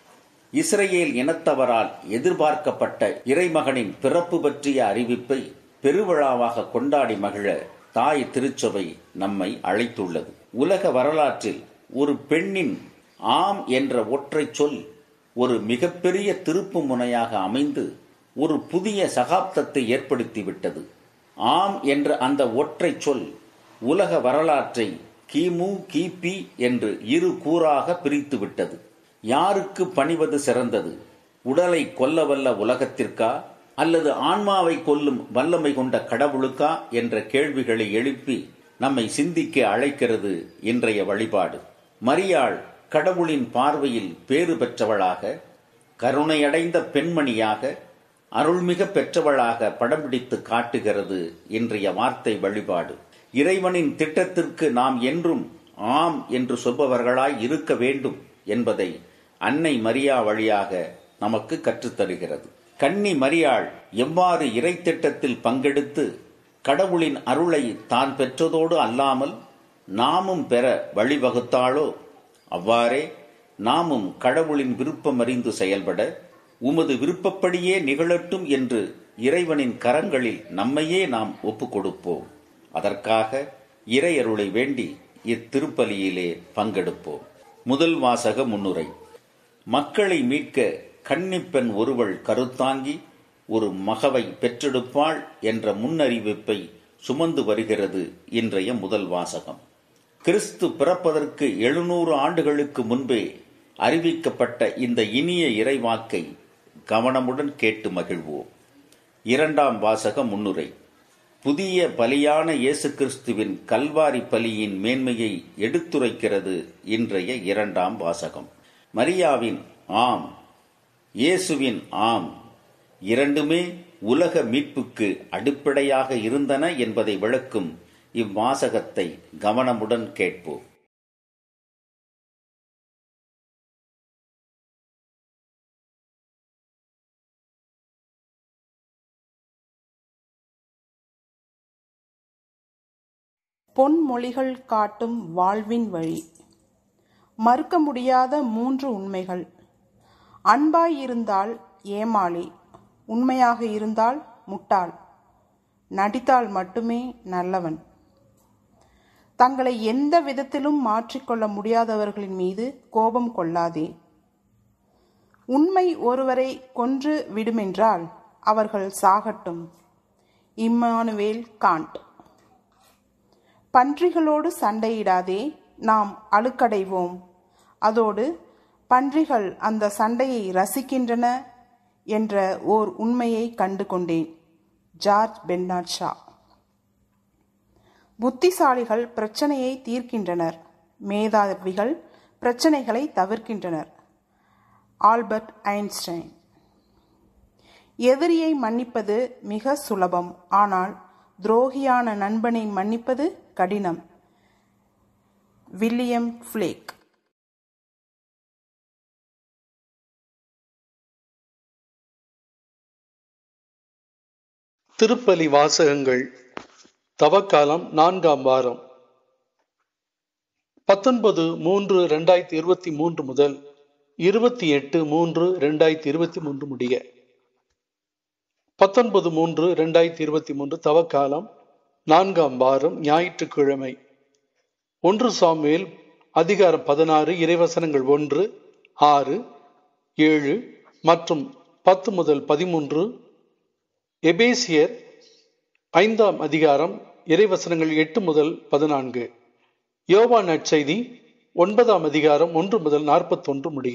Speaker 4: இஸ்ரேல் இனத்தவரால் எதிர்பார்க்கப்பட்ட இறைமகனின் பிறப்பு பற்றிய அறிவிப்பை பெருவிழாவாக கொண்டாடி மகிழ தாய் திருச்சபை நம்மை அழைத்துள்ளது. உலக வரலாற்றில் ஒரு பெண்ணின் ஆம் என்ற ஒற்றை சொல் ஒரு மிகப்பெரிய திருப்பு முனையாக அமைந்து ஒரு புதிய சகாப்தத்தை ஏற்படுத்திவிட்டது. ஆம் என்ற அந்த ஒற்றை சொல் உலக வரலாற்றை கிமு கிபி என்று இரு கூறாக பிரித்துவிட்டது. யாருக்கு பணிவது சிறந்தது? உடலை கொல்லவல்ல உலகத்திற்கா அல்லது ஆன்மாவை கொல்லும் வல்லமை கொண்ட கடவுளுக்கா என்ற கேள்விகளை எழுப்பி நம்மை சிந்திக்க அழைக்கிறது இன்றைய வழிபாடு. மரியாள் கடவுளின் பார்வையில் பேறு பெற்றவளாக, கருணையடைந்த பெண்மணியாக, அருள்மிக பெற்றவளாக படம் பிடித்து காட்டுகிறது இன்றைய வார்த்தை வழிபாடு. இறைவனின் திட்டத்திற்கு நாம் என்றும் ஆம் என்று சொல்பவர்களாய் இருக்க வேண்டும் என்பதை அன்னை மரியா வழியாக நமக்கு கற்றுத்தருகிறது. கன்னி மரியாள் எவ்வாறு இறை திட்டத்தில் பங்கெடுத்து கடவுளின் அருளை தான் பெற்றதோடு அல்லாமல் நாமும் பெற வழிவகுத்தாளோ, அவ்வாறே நாமும் கடவுளின் விருப்பம் அறிந்து செயல்பட உமது விருப்பப்படியே நிகழட்டும் என்று இறைவனின் கரங்களில் நம்மையே நாம் ஒப்புக் கொடுப்போம். அதற்காக இறையருளை வேண்டி இத்திருப்பலியிலே பங்கெடுப்போம். முதல் வாசக முன்னுரை. மக்களை மீட்க கன்னிப்பெண் ஒருவள் கருத்தாங்கி ஒரு மகவை பெற்றெடுப்பாள் என்ற முன்னறிவிப்பை சுமந்து வருகிறது இன்றைய முதல் வாசகம். கிறிஸ்து பிறப்பதற்கு 700 ஆண்டுகளுக்கு முன்பே அறிவிக்கப்பட்ட இந்த இனிய இறைவாக்கை கவனமுடன் கேட்டு மகிழ்வோம். இரண்டாம் வாசக முன்னுரை. புதிய பலியான இயேசு கிறிஸ்துவின் கல்வாரி பலியின் மேன்மையை எடுத்துரைக்கிறது இன்றைய இரண்டாம் வாசகம். மரியாவின் ஆம், இயேசுவின் ஆம், இரண்டுமே உலக மீட்புக்கு அடிப்படையாக இருந்தன என்பதை விளக்கும் இவ்வாசகத்தை கவனமுடன் கேட்போம்.
Speaker 5: பொன்மொழிகள் காட்டும் வாழ்வின் வழி. மறுக்க முடியாத 3 உண்மைகள். அன்பாயிருந்தால் ஏமாளி, உண்மையாக இருந்தால் முட்டாள், நடித்தால் மட்டுமே நல்லவன். தங்களை எந்த விதத்திலும் மாற்றிக்கொள்ள முடியாதவர்களின் மீது கோபம் கொள்ளாதே. உண்மை ஒருவரை கொன்று விடுமென்றால் அவர்கள் சாகட்டும். Emmanuel Gantt. பன்றிகளோடு சண்டையிடாதே, நாம் அழுக்கடைவோம். அதோடு பன்றிகள் அந்த சண்டையை ரசிக்கின்றன என்ற ஓர் உண்மையை கண்டு கொண்டேன். George Bernard Shaw. புத்திசாலிகள் பிரச்சனையை தீர்க்கின்றனர், மேதாவிகள் பிரச்சனைகளை தவிர்க்கின்றனர். Albert Einstein. எதிரியை மன்னிப்பது மிக சுலபம், ஆனால் துரோகியான நண்பனை மன்னிப்பது கடினம். William Blake.
Speaker 2: திருப்பலி வாசகங்கள். தவக்காலம் 4ஆம் வாரம் 19/3/2023 முதல் 28/3/2023 முடிய. 19/3/2023 தவக்காலம் 4ஆம் வாரம் ஞாயிற்றுக்கிழமை. 1 சாமுவேல் அதிகாரம் 16 இறைவசனங்கள் 1, 6, 7 மற்றும் 10 முதல் 13. எபேசியர் 5ஆம் அதிகாரம் இறைவசனங்கள் 8 முதல் 14. யோவான் நற்செய்தி 9ஆம் அதிகாரம் 1 முதல் 41 முடிய.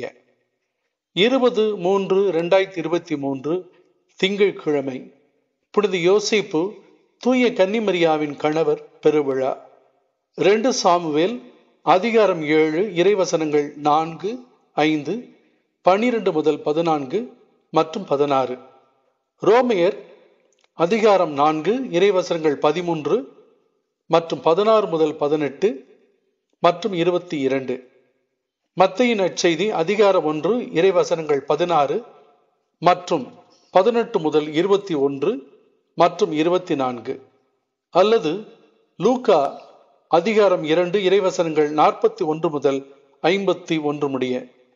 Speaker 2: 20/3/2023 திங்கட்கிழமை. புனித யோசேப்பு தூய கன்னிமரியாவின் கணவர் பெருவிழா. 2 சாமுவேல் அதிகாரம் 7 இறைவசனங்கள் 4, 5, 12 முதல் 14 மற்றும் 16. ரோமையர் அதிகாரம் 4 இறைவசனங்கள் 13 மற்றும் 16 முதல் 18 மற்றும் 22. மத்தேயு நற்செய்தி அதிகாரம் 1 இறைவசனங்கள் 16 மற்றும் 18 முதல் 21 மற்றும் 24. அல்லது லூக்கா அதிகாரம் 2 இறைவசனங்கள் 41 முதல் 51 முடிய.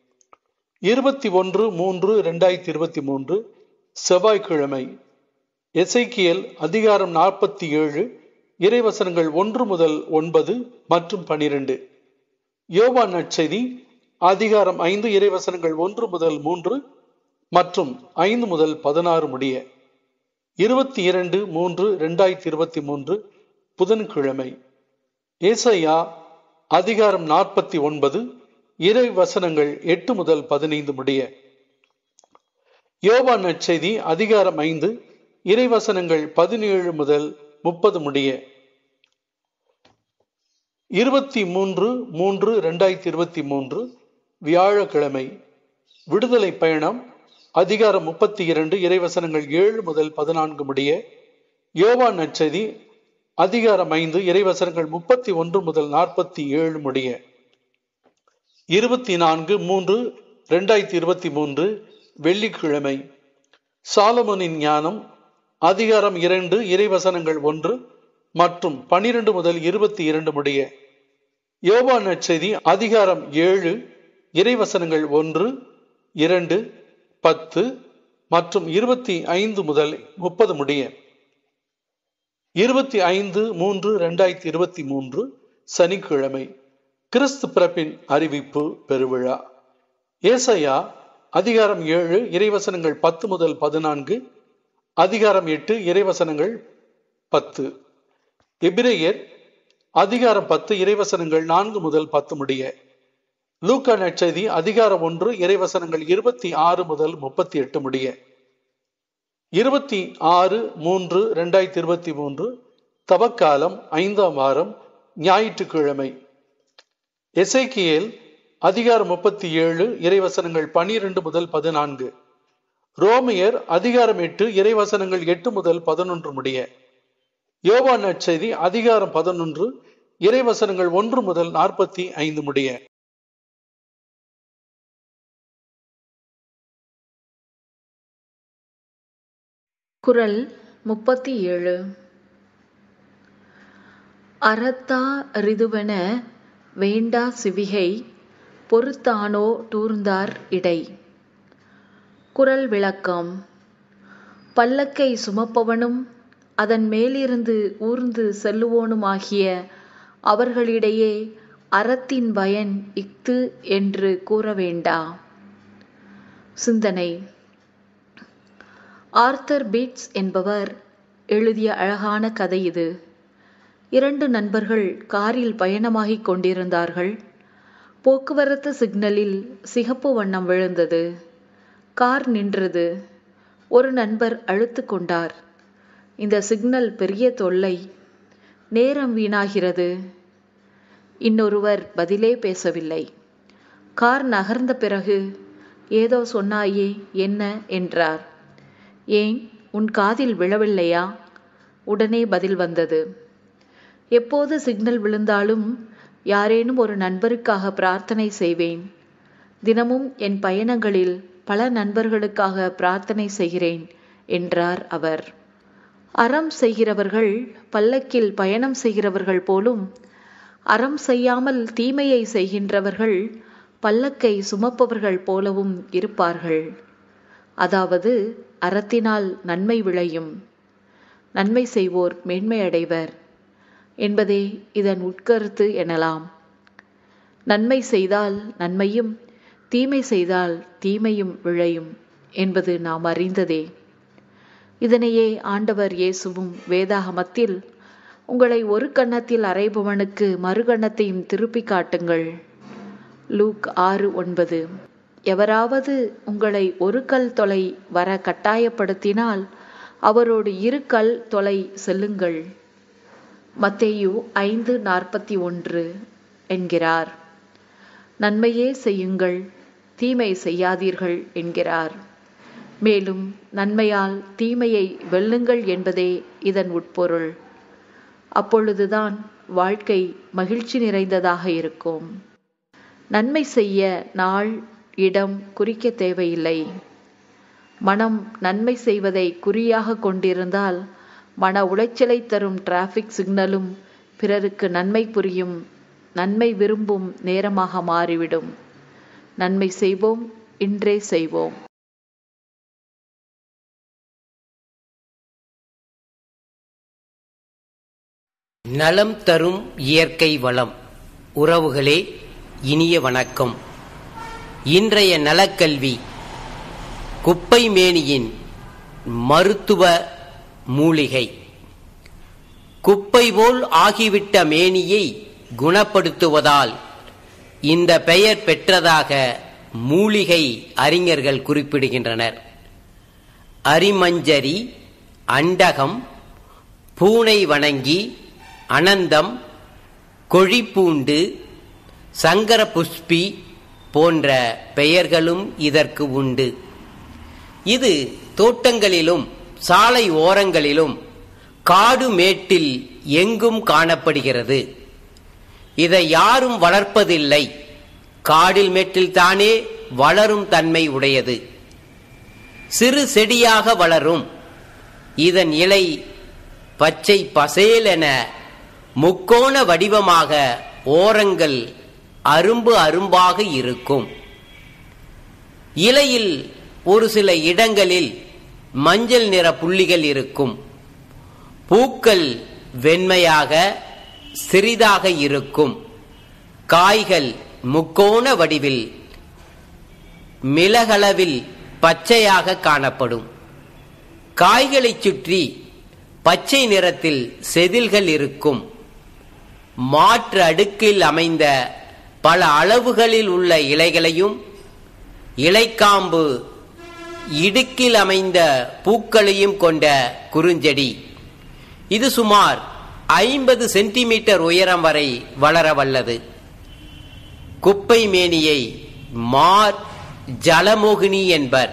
Speaker 2: 21/3/2023 செவ்வாய்க்கிழமை. எசேக்கியேல் அதிகாரம் 47 இறைவசனங்கள் 1 முதல் 9 மற்றும் 12. யோவான் நற்செய்தி அதிகாரம் 5 இறைவசனங்கள் 1 முதல் 3 மற்றும் 5 முதல் 16 முடிய. 22/3/2023 புதன்கிழமை. ஏசாயா அதிகாரம் 49 இறைவசனங்கள் 8 முதல் 15 முடிய. யோவான் நற்செய்தி அதிகாரம் 5 இறைவசனங்கள் 17 முதல் 30 முடிய. 23/3/2023 வியாழக்கிழமை. விடுதலை பயணம் அதிகாரம் 32 இறைவசனங்கள் 7 முதல் 14 முடிய. யோவான் நற்செய்தி அதிகாரம் 5 இறைவசனங்கள் 31 முதல் 47 முடிய. 24/3/2023 வெள்ளிக்கிழமை. சாலமோனின் ஞானம் அதிகாரம் 2 இறைவசனங்கள் 1 மற்றும் 12 முதல் 22 முடிய. யோவான் நற்செய்தி அதிகாரம் 7 இறைவசனங்கள் 1, 2, 10 மற்றும் 25 முதல் 30 முடிய. 25/3/2023 சனிக்கிழமை. கிறிஸ்து பிறப்பின் அறிவிப்பு பெருவிழா. ஏசாயா அதிகாரம் 7 இறைவசனங்கள் 10 முதல் 14, அதிகாரம் 8 இறைவசனங்கள் 10. எபிரேயர் அதிகாரம் 10 இறைவசனங்கள் 4 முதல் 10 முடிய. லூக்கா நற்செய்தி அதிகாரம் 1 இறைவசனங்கள் 26 முதல் 38 முடிய. 26/3/2023 தவக்காலம் 5ஆம் வாரம் ஞாயிற்றுக்கிழமை. எசேக்கியேல் அதிகாரம் 37 இறைவசனங்கள் 12 முதல் 14. ரோமையர் அதிகாரம் 8 இறைவசனங்கள் 8 முதல் 11 முடிய. யோவான் நற்செய்தி அதிகாரம் 11 இறைவசனங்கள் 1 முதல் 45 முடிய.
Speaker 6: குறள் 37. அறத்தா ரிதுவென வேண்டா சிவிகை பொறுத்தானோ டூர்ந்தார் இடை. குறள் விளக்கம். பல்லக்கை சுமப்பவனும் அதன் மேலிருந்து ஊர்ந்து செல்லுவோனுமாகிய அவர்களிடையே அறத்தின் பயன் இஃது என்று கூற வேண்டா. சிந்தனை. ஆர்தர் பீட்ஸ் என்பவர் எழுதிய அழகான கதை இது. 2 நண்பர்கள் காரில் பயணமாகிக் கொண்டிருந்தார்கள். போக்குவரத்து சிக்னலில் சிகப்பு வண்ணம் விழுந்தது. கார் நின்றது. ஒரு நண்பர் அழுத்து கொண்டார். இந்த சிக்னல் பெரிய தொல்லை, நேரம் வீணாகிறது. இன்னொருவர் பதிலே பேசவில்லை. கார் நகர்ந்த பிறகு, ஏதோ சொன்னாயே, என்ன என்றார். ஏன், உன் காதில் விழவில்லையா? உடனே பதில் வந்தது. எப்போது சிக்னல் விழுந்தாலும் யாரேனும் ஒரு நண்பருக்காக பிரார்த்தனை செய்வேன். தினமும் என் பயணங்களில் பல நண்பர்களுக்காக பிரார்த்தனை செய்கிறேன் என்றார் அவர். அறம் செய்கிறவர்கள் பல்லக்கில் பயணம் செய்கிறவர்கள் போலும், அறம் செய்யாமல் தீமையை செய்கின்றவர்கள் பல்லக்கை சுமப்பவர்கள் போலவும் இருப்பார்கள். அதாவது அறத்தினால் நன்மை விளையும், நன்மை செய்வோர் மேன்மையடைவர் என்பதே இதன் உட்கருத்து எனலாம். நன்மை செய்தால் நன்மையும், தீமை செய்தால் தீமையும் விளையும் என்பது நாம் அறிந்ததே. இதனையே ஆண்டவர் இயேசுவும் வேதாகமத்தில், உங்களை ஒரு கன்னத்தில் அறைபவனுக்கு மறுகன்னத்தையும் திருப்பி காட்டுங்கள், லூக் 6:9. எவராவது உங்களை ஒரு கல் தொலை வர கட்டாயப்படுத்தினால் அவரோடு 2 கல் தொலை செல்லுங்கள், மத்தேயு 5:41 என்கிறார். நன்மையே செய்யுங்கள், தீமை செய்யாதீர்கள் என்கிறார். மேலும் நன்மையால் தீமையை வெல்லுங்கள் என்பதே இதன் உட்பொருள். அப்பொழுதுதான் வாழ்க்கை மகிழ்ச்சி நிறைந்ததாக இருக்கும். நன்மை செய்ய நாள், இடம் குறிக்க தேவையில்லை. மனம் நன்மை செய்வதை குறியாக கொண்டிருந்தால் மன உளைச்சலை தரும் டிராஃபிக் சிக்னலும் பிறருக்கு நன்மை புரியும், நன்மை விரும்பும் நேரமாக மாறிவிடும். நன்மை செய்வோம், இன்றே செய்வோம்.
Speaker 7: நலம் தரும் இயற்கை வளம். உறவுகளே, இனிய வணக்கம். இன்றைய நலக்கல்வி குப்பை மேனியின் மருத்துவ மூலிகை. குப்பை போல் ஆகிவிட்ட மேனியை குணப்படுத்துவதால் இந்த பெயர் பெற்றதாக மூலிகை அறிஞர்கள் குறிப்பிடுகின்றனர். அரிமஞ்சரி, அண்டகம், பூனை வணங்கி, அனந்தம், கொழிப்பூண்டு, சங்கர புஷ்பி போன்ற பெயர்களும் இதற்கு உண்டு. இது தோட்டங்களிலும் சாலை ஓரங்களிலும் காடு மேட்டில் எங்கும் காணப்படுகிறது. இதை யாரும் வளர்ப்பதில்லை. காடில் மேட்டில் தானே வளரும் தன்மை உடையது. சிறு செடியாக வளரும். இதன் இலை பச்சை பசேலென முக்கோண வடிவமாக ஓரங்கள் அரும்பு அரும்பாக இருக்கும். இலையில் ஒரு சில இடங்களில் மஞ்சள் நிற புள்ளிகள் இருக்கும். பூக்கள் வெண்மையாக சிறிதாக இருக்கும். காய்கள் முக்கோண வடிவில் மிளகளவில் பச்சையாக காணப்படும். காய்களைச் சுற்றி பச்சை நிறத்தில் செதில்கள் இருக்கும். மாற்று அடுக்கில் அமைந்த பல அளவுகளில் உள்ள இலைகளையும் இலைக்காம்பு இடுக்கில் அமைந்த பூக்களையும் கொண்ட குறுஞ்செடி. இது சுமார் 50 சென்டிமீட்டர் உயரம் வரை வளர வல்லது. குப்பை மேனியை மார் ஜலமோகினி என்பர்.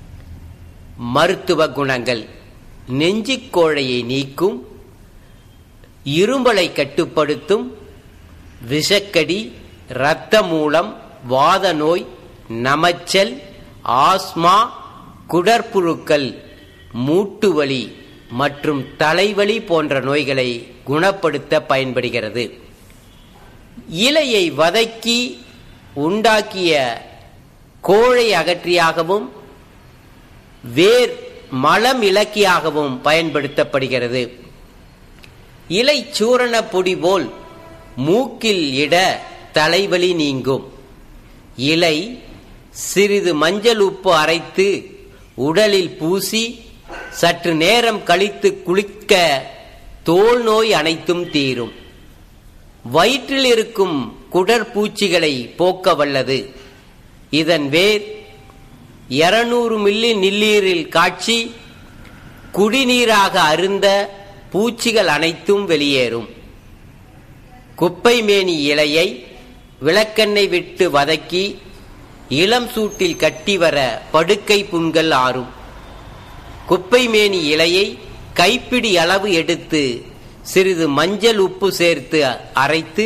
Speaker 7: மருத்துவ குணங்கள்: நெஞ்சிக்கோழையை நீக்கும், இரும்பலை கட்டுப்படுத்தும், விஷக்கடி, இரத்த மூலம், வாத நோய், நமச்சல், ஆஸ்மா, குடற்புழுக்கள், மூட்டுவலி மற்றும் தலைவலி போன்ற நோய்களை குணப்படுத்த பயன்படுகிறது. இலையை வதக்கி உண்டாக்கிய கோழை அகற்றியாகவும் வேர் மலம் இலக்கியாகவும் பயன்படுத்தப்படுகிறது. இலை சூரண பொடி போல் மூக்கில் இட தலைவலி நீங்கும். இலை சிறிது மஞ்சள் உப்பு அரைத்து உடலில் பூசி சற்று நேரம் கழித்து குளிக்க தோல் நோய் அனைத்தும் தீரும். வயிற்றில் இருக்கும் குடற்பூச்சிகளை போக்க வல்லது. இதன் வேர் 200 மில்லி நீரில் காய்ச்சி குடிநீராக அருந்த பூச்சிகள் அனைத்தும் வெளியேறும். குப்பை மேனி இலையை விளக்கெண்ணெய் விட்டு வதக்கி இளம் சூட்டில் கட்டி வர படுக்கை புண்கள் ஆறும். குப்பை மேனி இலையை கைப்பிடி அளவு எடுத்து சிறிது மஞ்சள் உப்பு சேர்த்து அரைத்து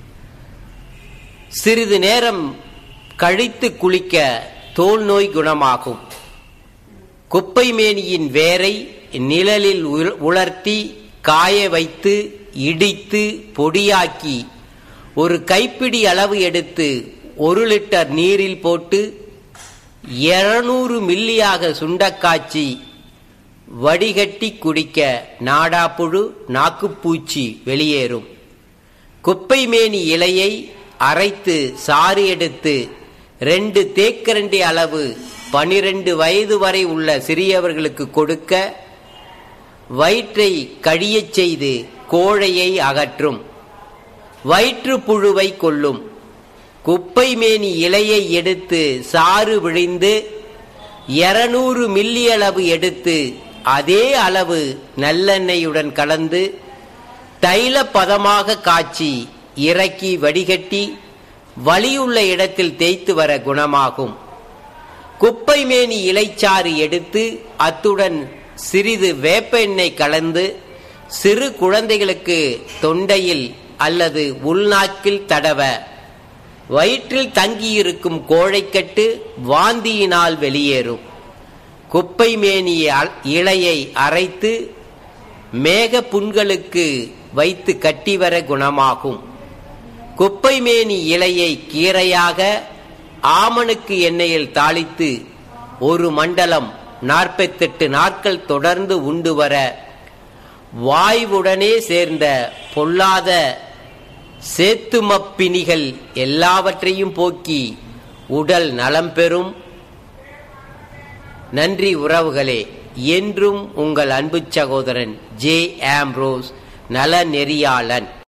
Speaker 7: சிறிது நேரம் கழித்து குளிக்க தோல் நோய் குணமாகும். குப்பை மேனியின் வேரை நிழலில் உலர்த்தி காய வைத்து இடித்து பொடியாக்கி ஒரு கைப்பிடி அளவு எடுத்து 1 லிட்டர் நீரில் போட்டு 200 மில்லியாக சுண்டக்காய்ச்சி வடிகட்டி குடிக்க நாடாப்புழு நாக்குப்பூச்சி வெளியேறும். குப்பை மேனி இலையை அரைத்து சாறு எடுத்து 2 தேக்கரண்டி அளவு 12 வயது வரை உள்ள சிறியவர்களுக்கு கொடுக்க வயிற்றை கழியச் செய்து கோழையை அகற்றும். வயிற்று புழுவை கொல்லும். குப்பை மேனி இலையை எடுத்து சாறு விழிந்து 200 மில்லி அளவு எடுத்து அதே அளவு நல்லெண்ணெயுடன் கலந்து தைல பதமாக காய்ச்சி இறக்கி வடிகட்டி வலியுள்ள இடத்தில் தேய்த்து வர குணமாகும். குப்பை மேனி இலைச்சாறு எடுத்து அத்துடன் சிறிது வேப்ப எண்ணெய் கலந்து சிறு குழந்தைகளுக்கு தொண்டையில் அல்லது உள்நாக்கில் தடவ வயிற்றில் தங்கியிருக்கும் கோழைக்கட்டு வாந்தியினால் வெளியேறும். குப்பை மேனி இலையை அரைத்து மேக புண்களுக்கு வைத்து கட்டி வர குணமாகும். குப்பை மேனி இலையை கீரையாக ஆமணுக்கு எண்ணெயில் தாளித்து 1 மண்டலம் 48 நாட்கள் தொடர்ந்து உண்டு வர வாய்வுடனே சேர்ந்த பொல்லாத சேத்துமப்பினிகள் எல்லாவற்றையும் போக்கி உடல் நலம் பெறும். நன்றி உறவுகளே. என்றும் உங்கள் அன்பு சகோதரன் ஜே. ஆம்ப்ரோஸ், நல நெறியாளன்.